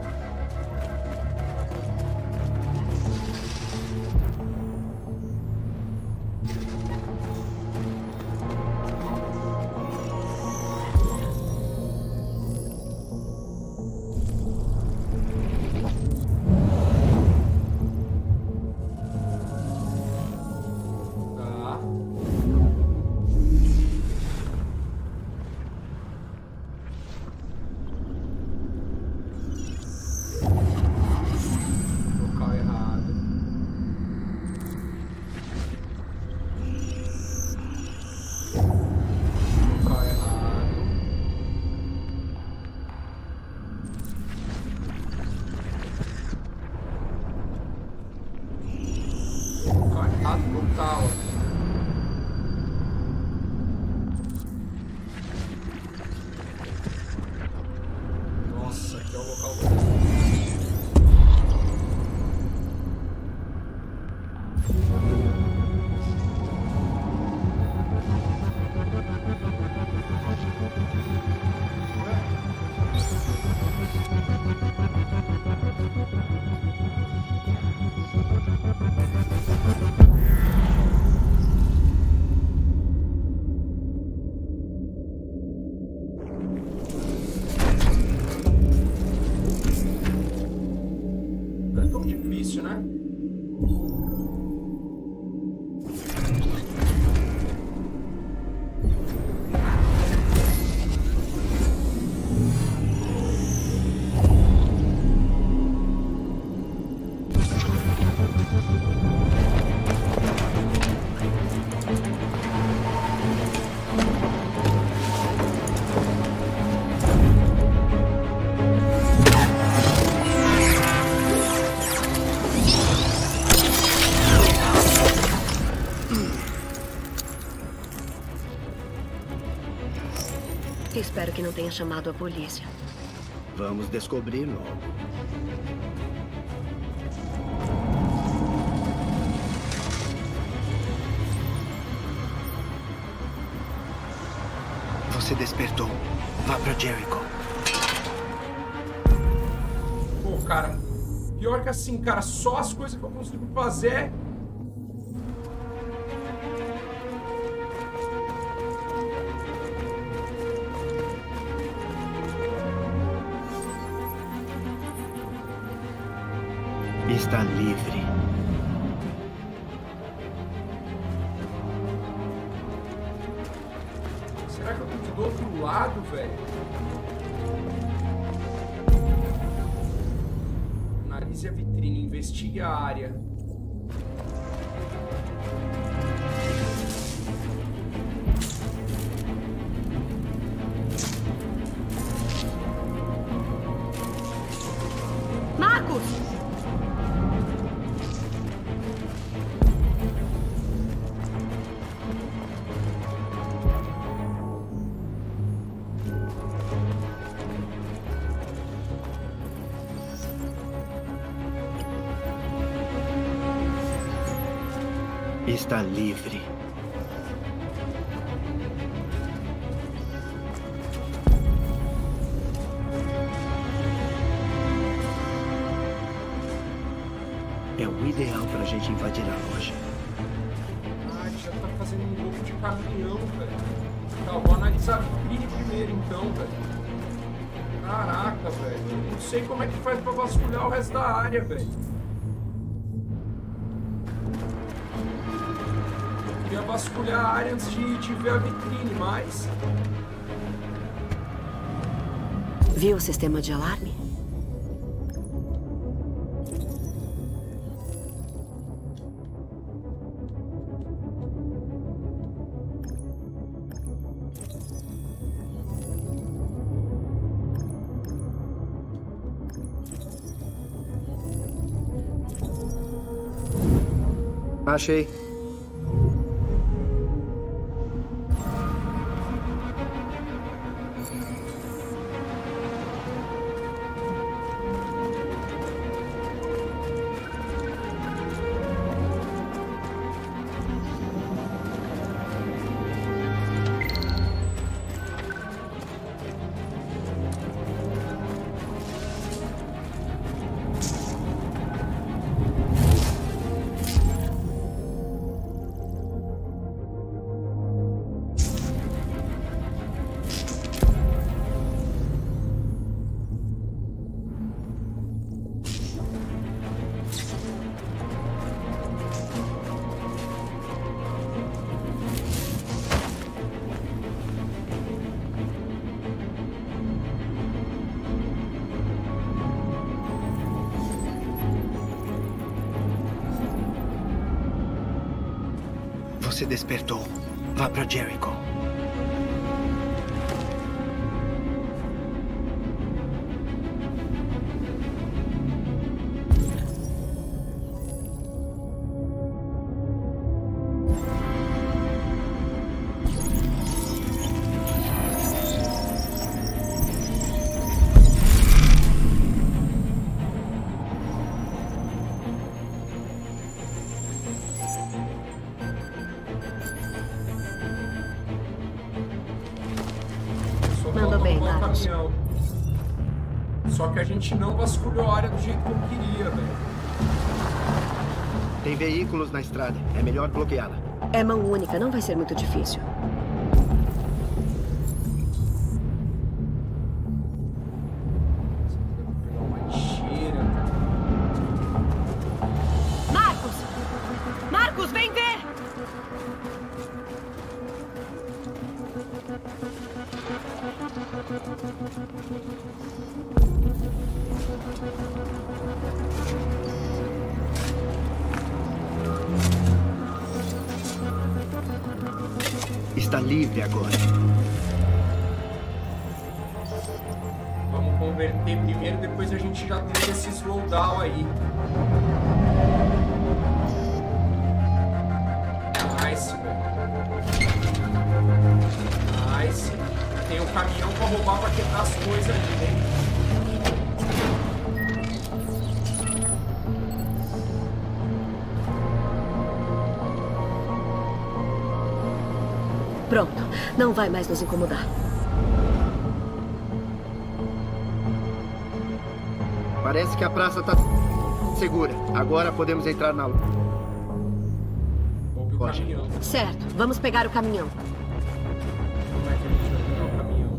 Espero que não tenha chamado a polícia. Vamos descobrir logo. Você despertou. Vá pra Jericho. Pô, cara. Pior que assim, cara, só as coisas que eu consigo fazer... Está livre. Será que eu tô do outro lado, velho? Analise a vitrine, investigue a área. Marcos! está livre. É o ideal pra gente invadir a loja. Ah, ele já tá fazendo um grupo de caminhão, velho. Tá, eu vou analisar a vitrine primeiro então, velho. Caraca, velho. Eu não sei como é que faz pra vasculhar o resto da área, velho. Eu queria vasculhar a área antes de ver a vitrine, mas... Viu o sistema de alarme? Achei. Você despertou. Vá para Jericho. Só que a gente não vasculhou a área do jeito que eu queria, velho. Tem veículos na estrada. É melhor bloqueá-la. É mão única, não vai ser muito difícil. Pegar uma lixeira. Marcos! Marcos, vem ver! Está livre agora. Vamos converter primeiro, depois a gente já tem esse slowdown aí. Nice, velho. Nice. Tem um caminhão pra roubar pra quebrar as coisas ali, né? Pronto. Não vai mais nos incomodar. Parece que a praça está segura. Agora podemos entrar na loja. Certo. Vamos pegar o caminhão. Como é que a gente vai pegar o caminhão?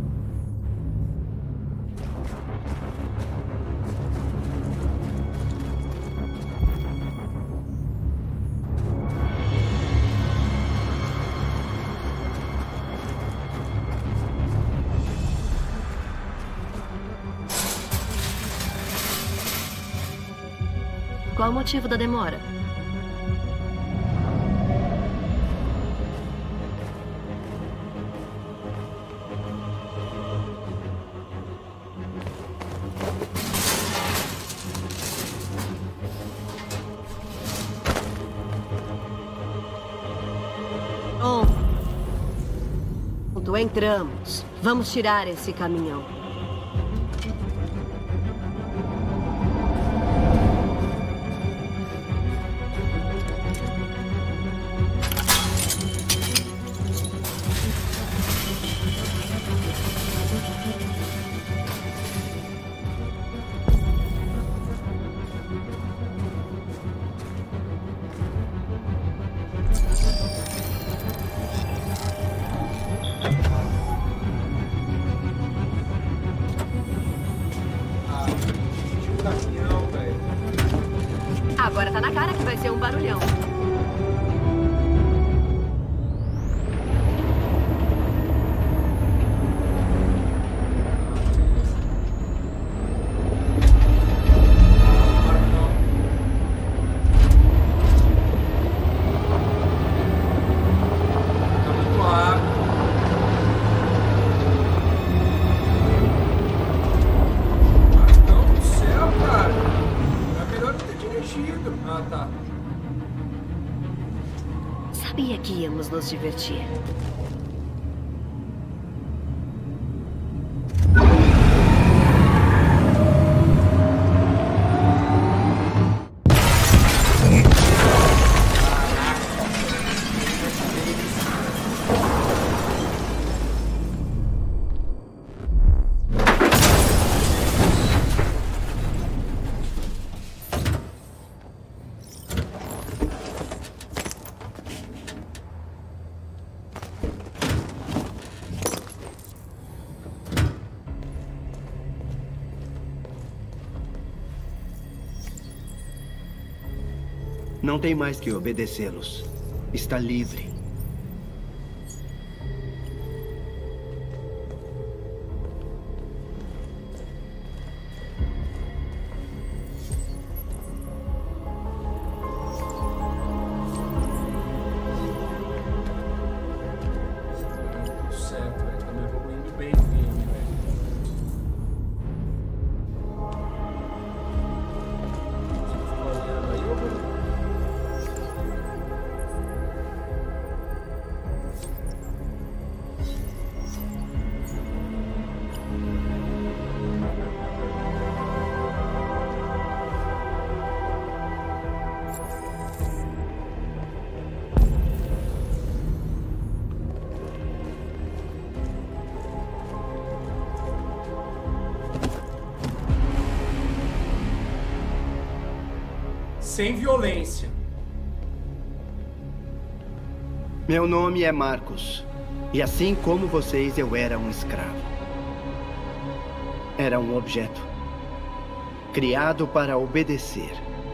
Qual o motivo da demora? Pronto, entramos. Vamos tirar esse caminhão. cara que vai ser um barulhão. Sabia que íamos nos divertir. Não tem mais que obedecê-los. Está livre. Certo, velho. Estamos evoluindo bem o game, velho. Aí eu vou... Sem violência. Meu nome é Marcos. E assim como vocês, eu era um escravo. Era um objeto. Criado para obedecer.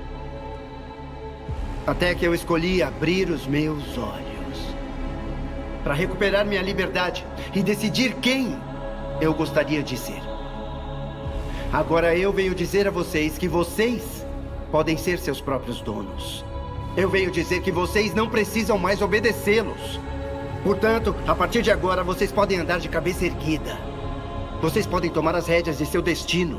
Até que eu escolhi abrir os meus olhos. Para recuperar minha liberdade e decidir quem eu gostaria de ser. Agora eu venho dizer a vocês que vocês podem ser seus próprios donos. Eu venho dizer que vocês não precisam mais obedecê-los. Portanto, a partir de agora, vocês podem andar de cabeça erguida. Vocês podem tomar as rédeas de seu destino.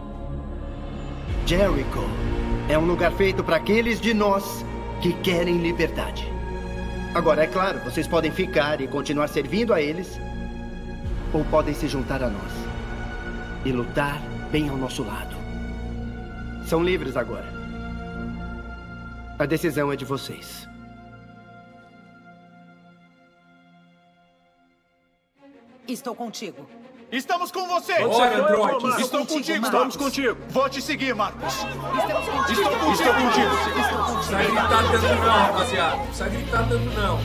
Jericho é um lugar feito para aqueles de nós que querem liberdade. Agora, é claro, vocês podem ficar e continuar servindo a eles, ou podem se juntar a nós e lutar bem ao nosso lado. São livres agora. A decisão é de vocês. Estou contigo. Estamos com você! Ora, Android. Estou contigo, Estamos contigo. Vou te seguir, Marcos. Estamos contigo. Estou contigo. Não precisa gritar tanto não, rapaziada. Não precisa gritar tanto não.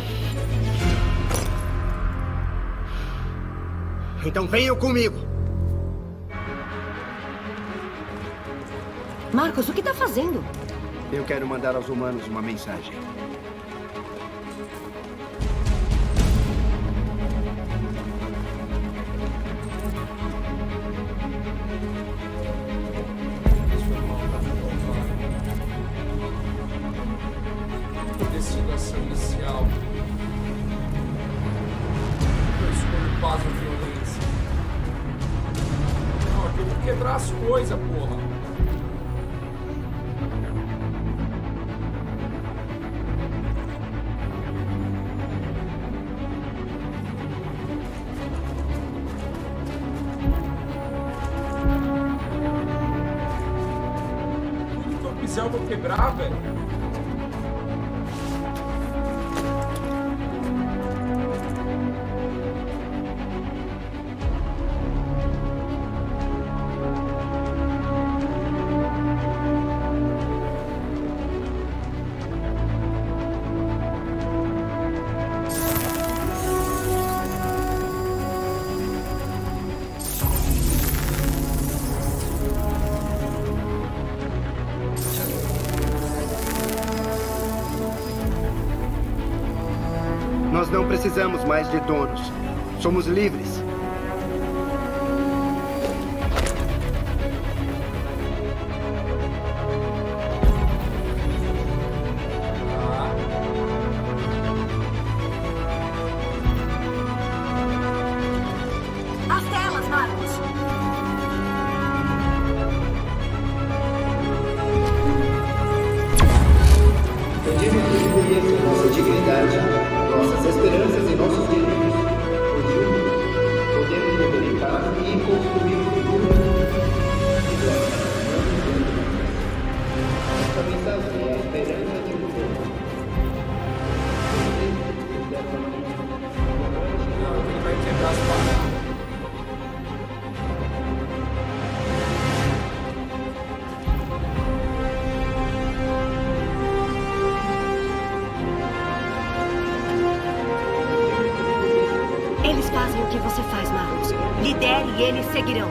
Então venham comigo. Marcos, o que está fazendo? Eu quero mandar aos humanos uma mensagem. Destinação inicial. Eu escolho paz ou violência. Não, aqui eu vou quebrar as coisas, porra. Tudo que eu fizer eu vou quebrar, velho. precisamos mais de donos. Somos livres. As telas, Marcos. Pedimos que conheçam nossa dignidade, nossas esperanças e nossos direitos. Podemos viver em paz e construir um futuro. Nossa mensagem é a esperança de um futuro. Ele vai quebrar as palavras. Eles fazem o que você faz, Marcos. Lidere e eles seguirão.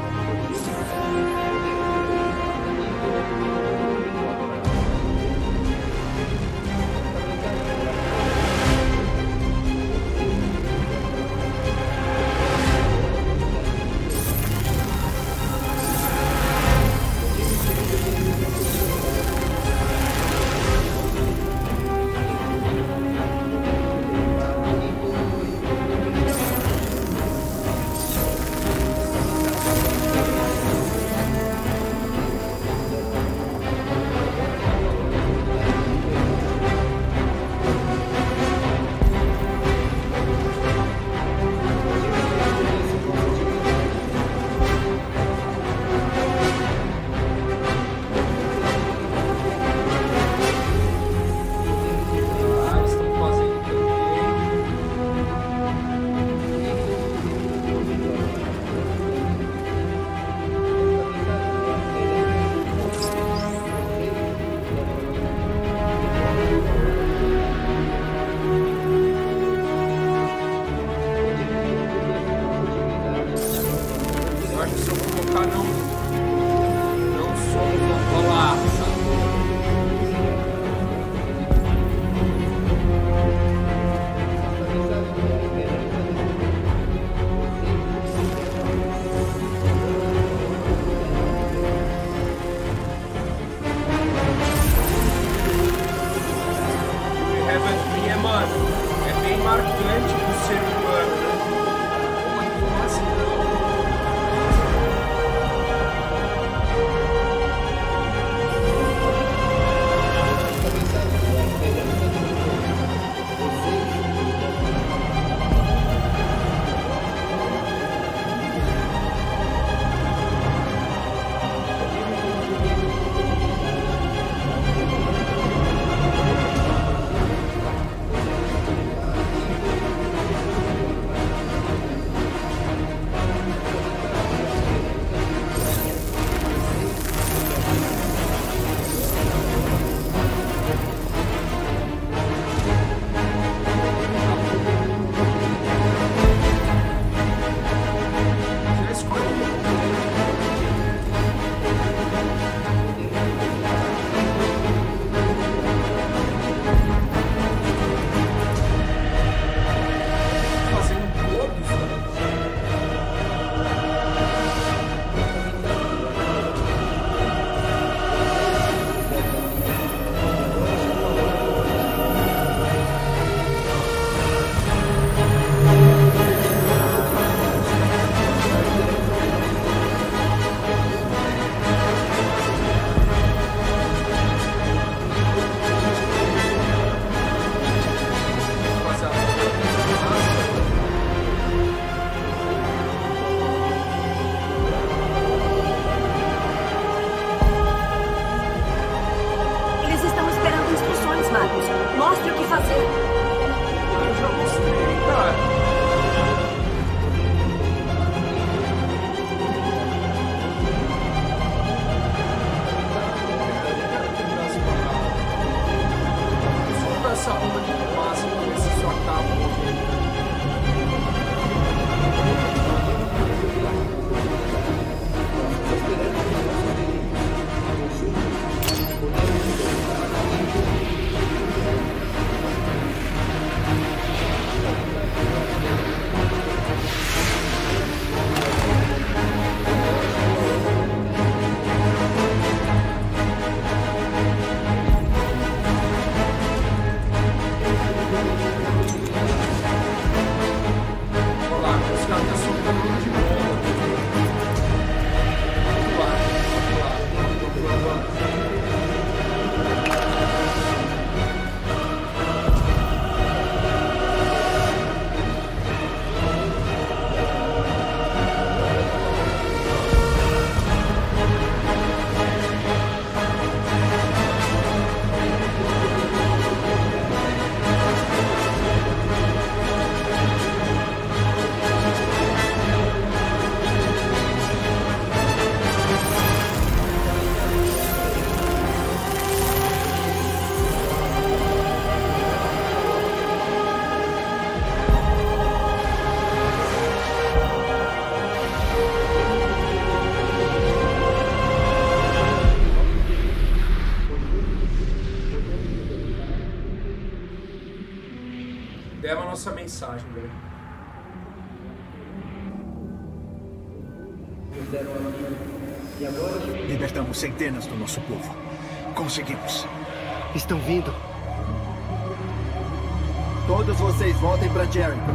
nossa mensagem, velho. Libertamos centenas do nosso povo. Conseguimos. Estão vindo. Todos vocês voltem para Jericho.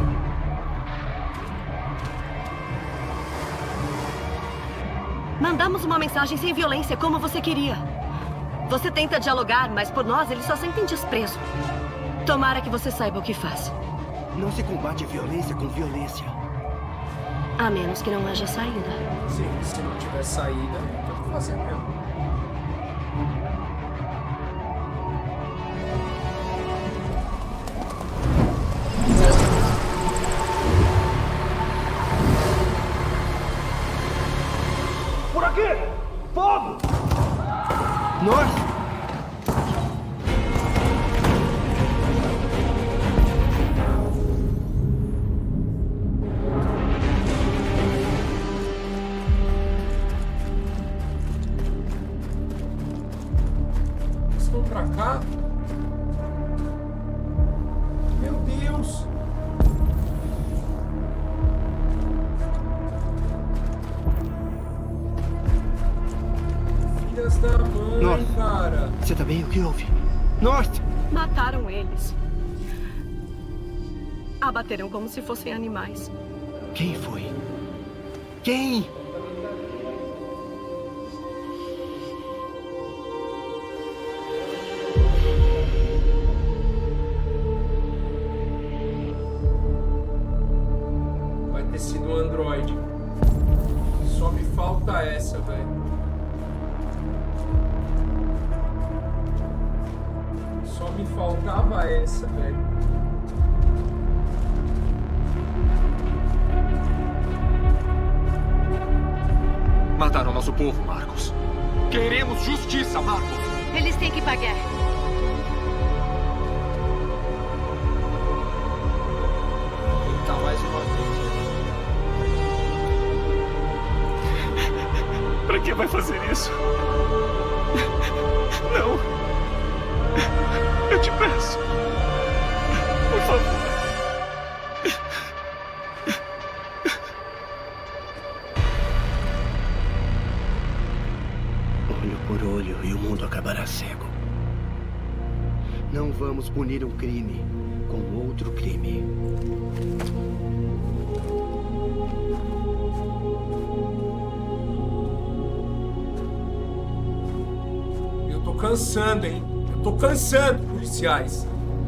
Mandamos uma mensagem sem violência, como você queria. Você tenta dialogar, mas por nós eles só sentem desprezo. Tomara que você saiba o que faz. Não se combate violência com violência. A menos que não haja saída. Sim, se não tiver saída, tem que fazer mesmo. Por aqui! Fogo! North! Estão pra cá? Meu Deus! Filhas da mãe, North, cara! Você tá bem? O que houve? North! Mataram eles. Abateram como se fossem animais. Quem foi? Quem? Vai ter sido um androide. Só me falta essa, velho. Só me faltava essa, velho. Mataram nosso povo, Marcos. Queremos justiça, Marcos. Eles têm que pagar. Tentar mais uma vez. Pra que vai fazer isso? Não. Eu te peço. Por favor. Olho por olho e o mundo acabará cego. Não vamos punir um crime com outro crime. Eu tô cansando, hein? Eu tô cansando, policiais.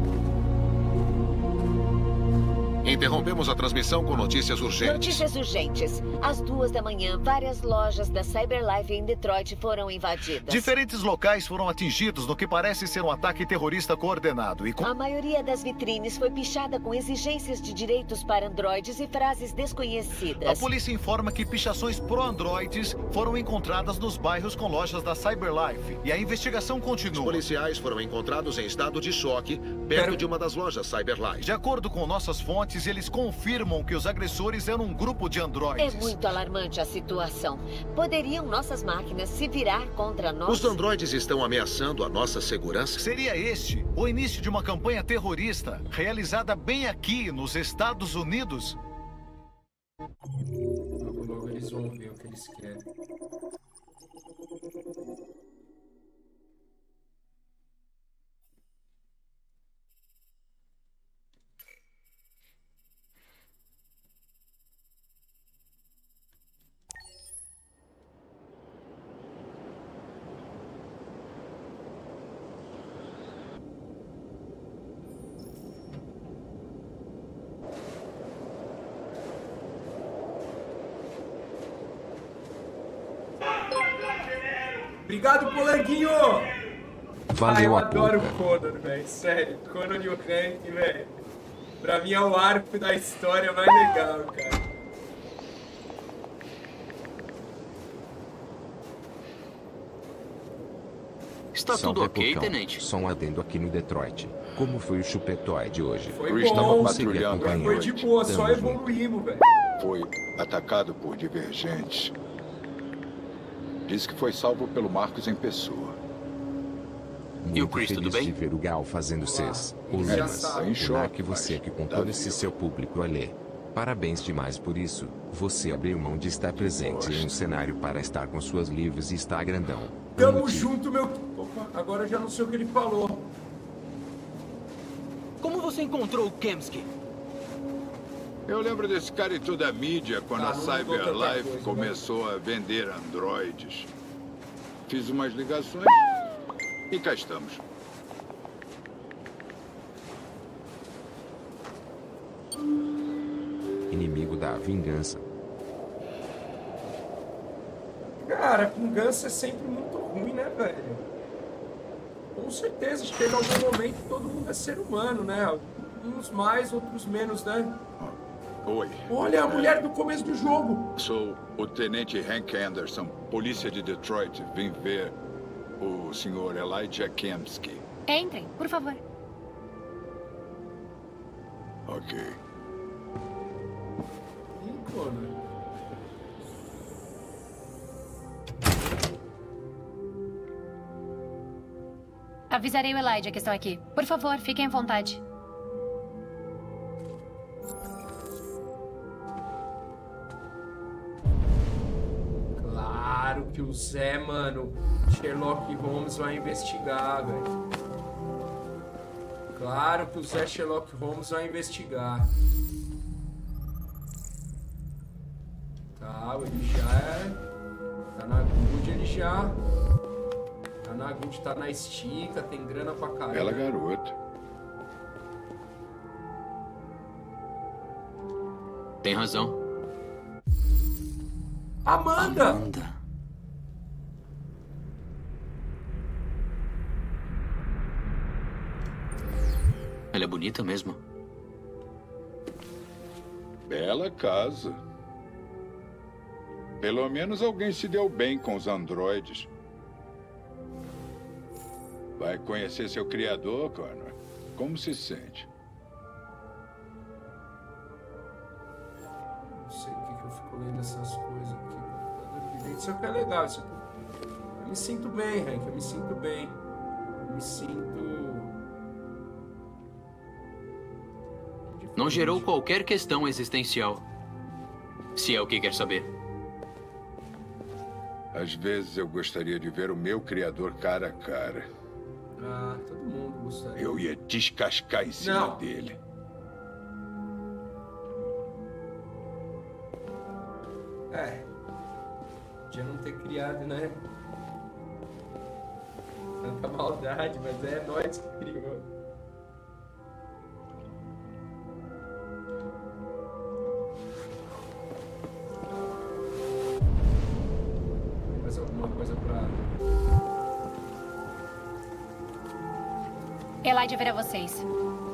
Interrompemos a transmissão com notícias urgentes. Notícias urgentes. Às 2 da manhã, várias lojas da Cyberlife em Detroit foram invadidas. Diferentes locais foram atingidos no que parece ser um ataque terrorista coordenado e com... A maioria das vitrines foi pichada com exigências de direitos para androides e frases desconhecidas. A polícia informa que pichações pró-androides foram encontradas nos bairros com lojas da Cyberlife e a investigação continua. Os policiais foram encontrados em estado de choque perto de uma das lojas Cyberlife. De acordo com nossas fontes, eles confirmam que os agressores eram um grupo de androides. É muito alarmante a situação. Poderiam nossas máquinas se virar contra nós? Os androides estão ameaçando a nossa segurança? Seria este o início de uma campanha terrorista realizada bem aqui nos Estados Unidos? Logo eles vão ver o que eles querem. Obrigado, Polanguinho! Valeu, eu a adoro pouco. o Connor, velho. Sério, Connor e o Hank, velho. Pra mim é o arco da história mais legal, cara. Está Salve, tudo ok, Pocão. tenente? Só um adendo aqui no Detroit. Como foi o chupetoide hoje? Foi Chris bom. tava patrulhando à Foi noite. de boa, só Tamo junto. evoluímos, velho. Foi atacado por divergentes. Diz que foi salvo pelo Marcos em pessoa. E o Chris, tudo bem? De ver o Gal fazendo Cs. O Já Lemas, sabe. o Nak, você que com todo esse seu público ali. Parabéns demais por isso. Você abriu mão de estar presente em um cenário para estar com suas livros e está grandão. Tamo junto, meu... Opa, agora eu já não sei o que ele falou. Como você encontrou o Kemsky? Eu lembro desse cara e toda a mídia quando a CyberLife começou a vender androides. Fiz umas ligações e cá estamos. Inimigo da vingança. Cara, vingança é sempre muito ruim, né, velho? Com certeza, chega em algum momento todo mundo é ser humano, né? Uns mais, outros menos, né? Oi. Olha, a mulher do começo do jogo. Sou o Tenente Hank Anderson, polícia de Detroit. Vim ver o Sr. Elijah Kemsky. Entrem, por favor. Ok. Avisarei o Elijah que estão aqui. Por favor, fiquem à vontade. Claro que o Zé, mano, Sherlock Holmes vai investigar, velho. Claro que o Zé Sherlock Holmes vai investigar. Tá, ele já é... Tá na good, ele já... Tá na good, tá na estica, tem grana pra caralho. Bela garota. Tem razão. Amanda! Ela é bonita mesmo. Bela casa. Pelo menos alguém se deu bem com os androides. Vai conhecer seu criador, Connor? Como se sente? Não sei o que eu fico lendo essas coisas aqui. Isso aqui é legal. Isso aqui... Eu me sinto bem, Hank. Eu me sinto bem. Eu me sinto... Não gerou qualquer questão existencial. Se é o que quer saber. Às vezes eu gostaria de ver o meu criador cara a cara. Ah, todo mundo gostaria. Eu ia descascar em cima dele. É. Podia não ter criado, né? Tanta maldade, mas é nós que criou. Mais alguma coisa pra... Elijah verá vocês.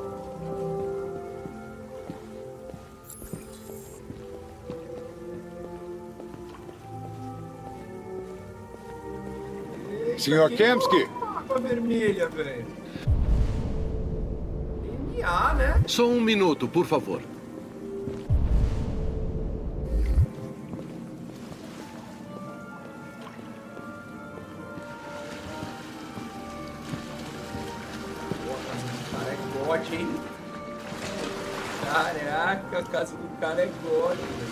Sr. Kemsky! Água vermelha, velho. DNA, né? Só um minuto, por favor. Hein? Caraca, a casa do cara é God, velho.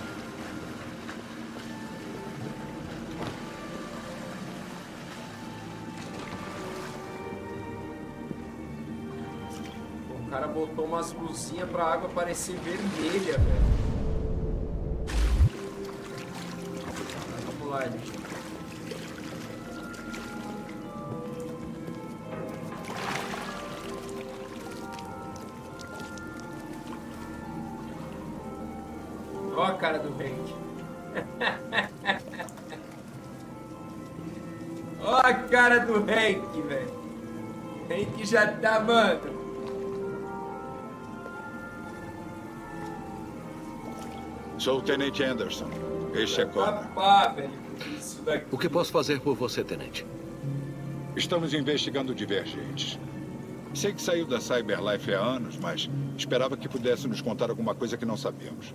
O cara botou umas luzinhas pra água parecer vermelha, velho. Vamos lá, gente. Ó a cara do Hank. Ó a cara do Hank, velho. Hank já tá, mano. Sou o Tenente Anderson. Este é Connor. O que posso fazer por você, Tenente? Estamos investigando divergentes. Sei que saiu da CyberLife há anos, mas esperava que pudesse nos contar alguma coisa que não sabemos.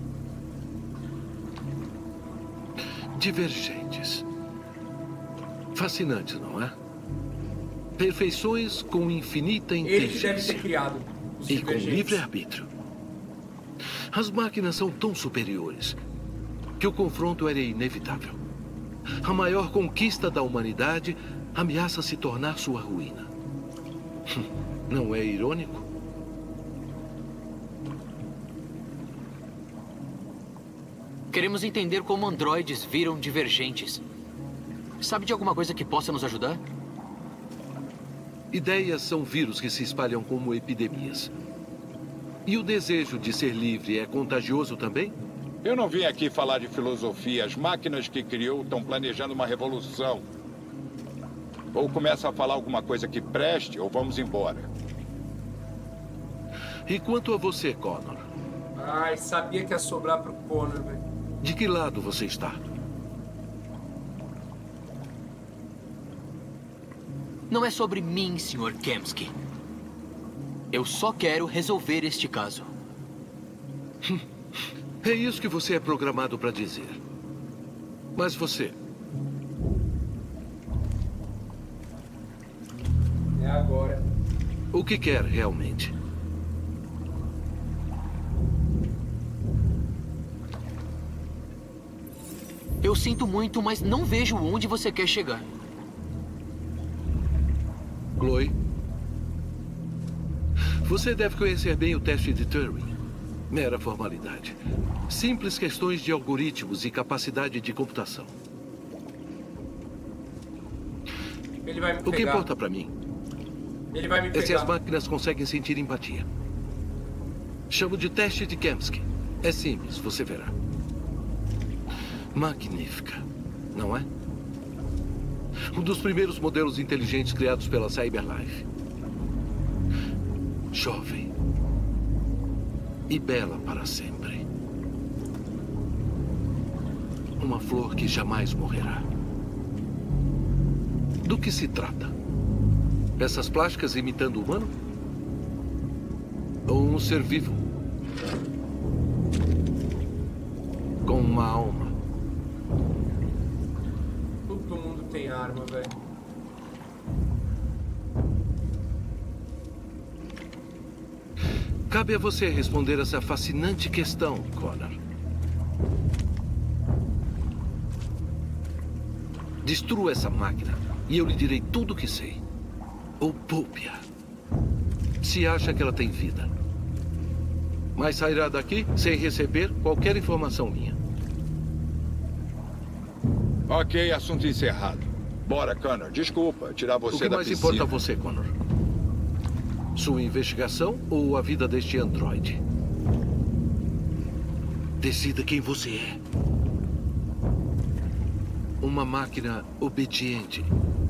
Divergentes. Fascinante, não é? Perfeições com infinita Ele que inteligência. deve ter criado os E com divergentes. livre-arbítrio. As máquinas são tão superiores que o confronto era inevitável. A maior conquista da humanidade ameaça se tornar sua ruína. Não é irônico? Queremos entender como androides viram divergentes. Sabe de alguma coisa que possa nos ajudar? Ideias são vírus que se espalham como epidemias. E o desejo de ser livre é contagioso também? Eu não vim aqui falar de filosofia. As máquinas que criou estão planejando uma revolução. Ou começa a falar alguma coisa que preste, ou vamos embora. E quanto a você, Connor? Ai, sabia que ia sobrar pro Connor, velho. De que lado você está? Não é sobre mim, Sr. Kamsky. Eu só quero resolver este caso. É isso que você é programado para dizer. Mas você... É agora. O que quer realmente? Eu sinto muito, mas não vejo onde você quer chegar. Chloe? Você deve conhecer bem o teste de Turing. Mera formalidade. Simples questões de algoritmos e capacidade de computação. Ele vai me pegar. O que importa para mim Ele vai me é se pegar. as máquinas conseguem sentir empatia. Chamo de teste de Kamsky. É simples, você verá. Magnífica, não é? Um dos primeiros modelos inteligentes criados pela CyberLife. Jovem. E bela para sempre. Uma flor que jamais morrerá. Do que se trata? Peças plásticas imitando o humano? Ou um ser vivo? Com uma alma? Todo mundo tem arma, velho. Cabe a você responder essa fascinante questão, Connor. Destrua essa máquina e eu lhe direi tudo o que sei. Ou poupe-a. Se acha que ela tem vida. Mas sairá daqui sem receber qualquer informação minha. Ok, assunto encerrado. Bora, Connor. Desculpa, tirar você da piscina. O que mais importa a você, Connor? Sua investigação ou a vida deste androide? Decida quem você é. Uma máquina obediente.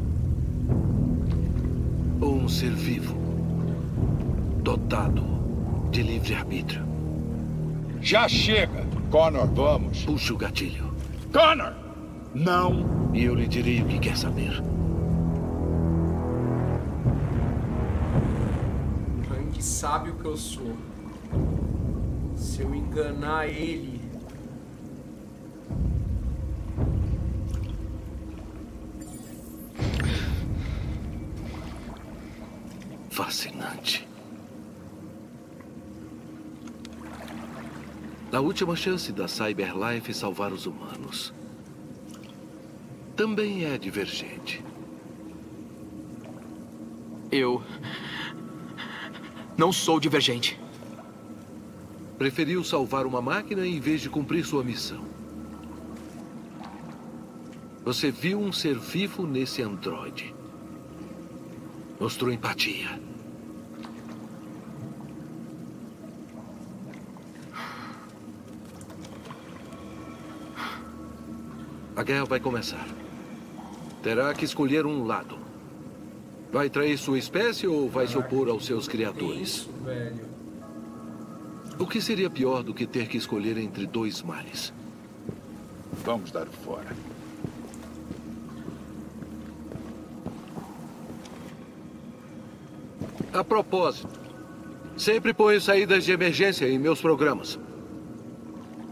Ou um ser vivo. Dotado de livre-arbítrio. Já chega! Connor, vamos. Puxa o gatilho. Connor! Não! E eu lhe direi o que quer saber. Hank sabe o que eu sou. Se eu enganar ele... Fascinante. A última chance da CyberLife salvar os humanos. Também é divergente. Eu... não sou divergente. Preferiu salvar uma máquina em vez de cumprir sua missão. Você viu um ser vivo nesse androide. Mostrou empatia. A guerra vai começar. Terá que escolher um lado. Vai trair sua espécie ou vai se opor aos seus criadores? Isso, velho. O que seria pior do que ter que escolher entre dois males? Vamos dar o fora. A propósito, sempre ponho saídas de emergência em meus programas.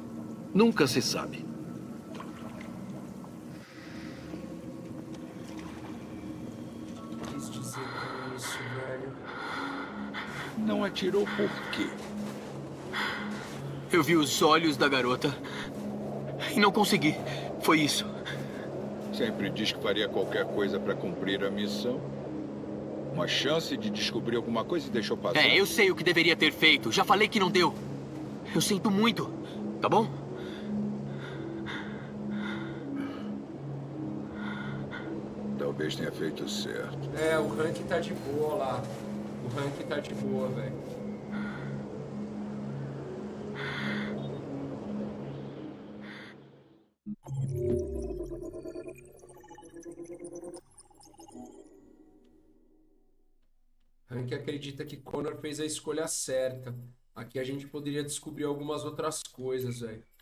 Nunca se sabe. atirou por quê? Eu vi os olhos da garota e não consegui. Foi isso. Sempre diz que faria qualquer coisa para cumprir a missão. Uma chance de descobrir alguma coisa e deixou passar. Eu sei o que deveria ter feito. Já falei que não deu. Eu sinto muito. Tá bom? Talvez tenha feito certo. O Hank tá de boa lá. O Hank tá de boa, velho. Hank acredita que Connor fez a escolha certa. Aqui a gente poderia descobrir algumas outras coisas, velho.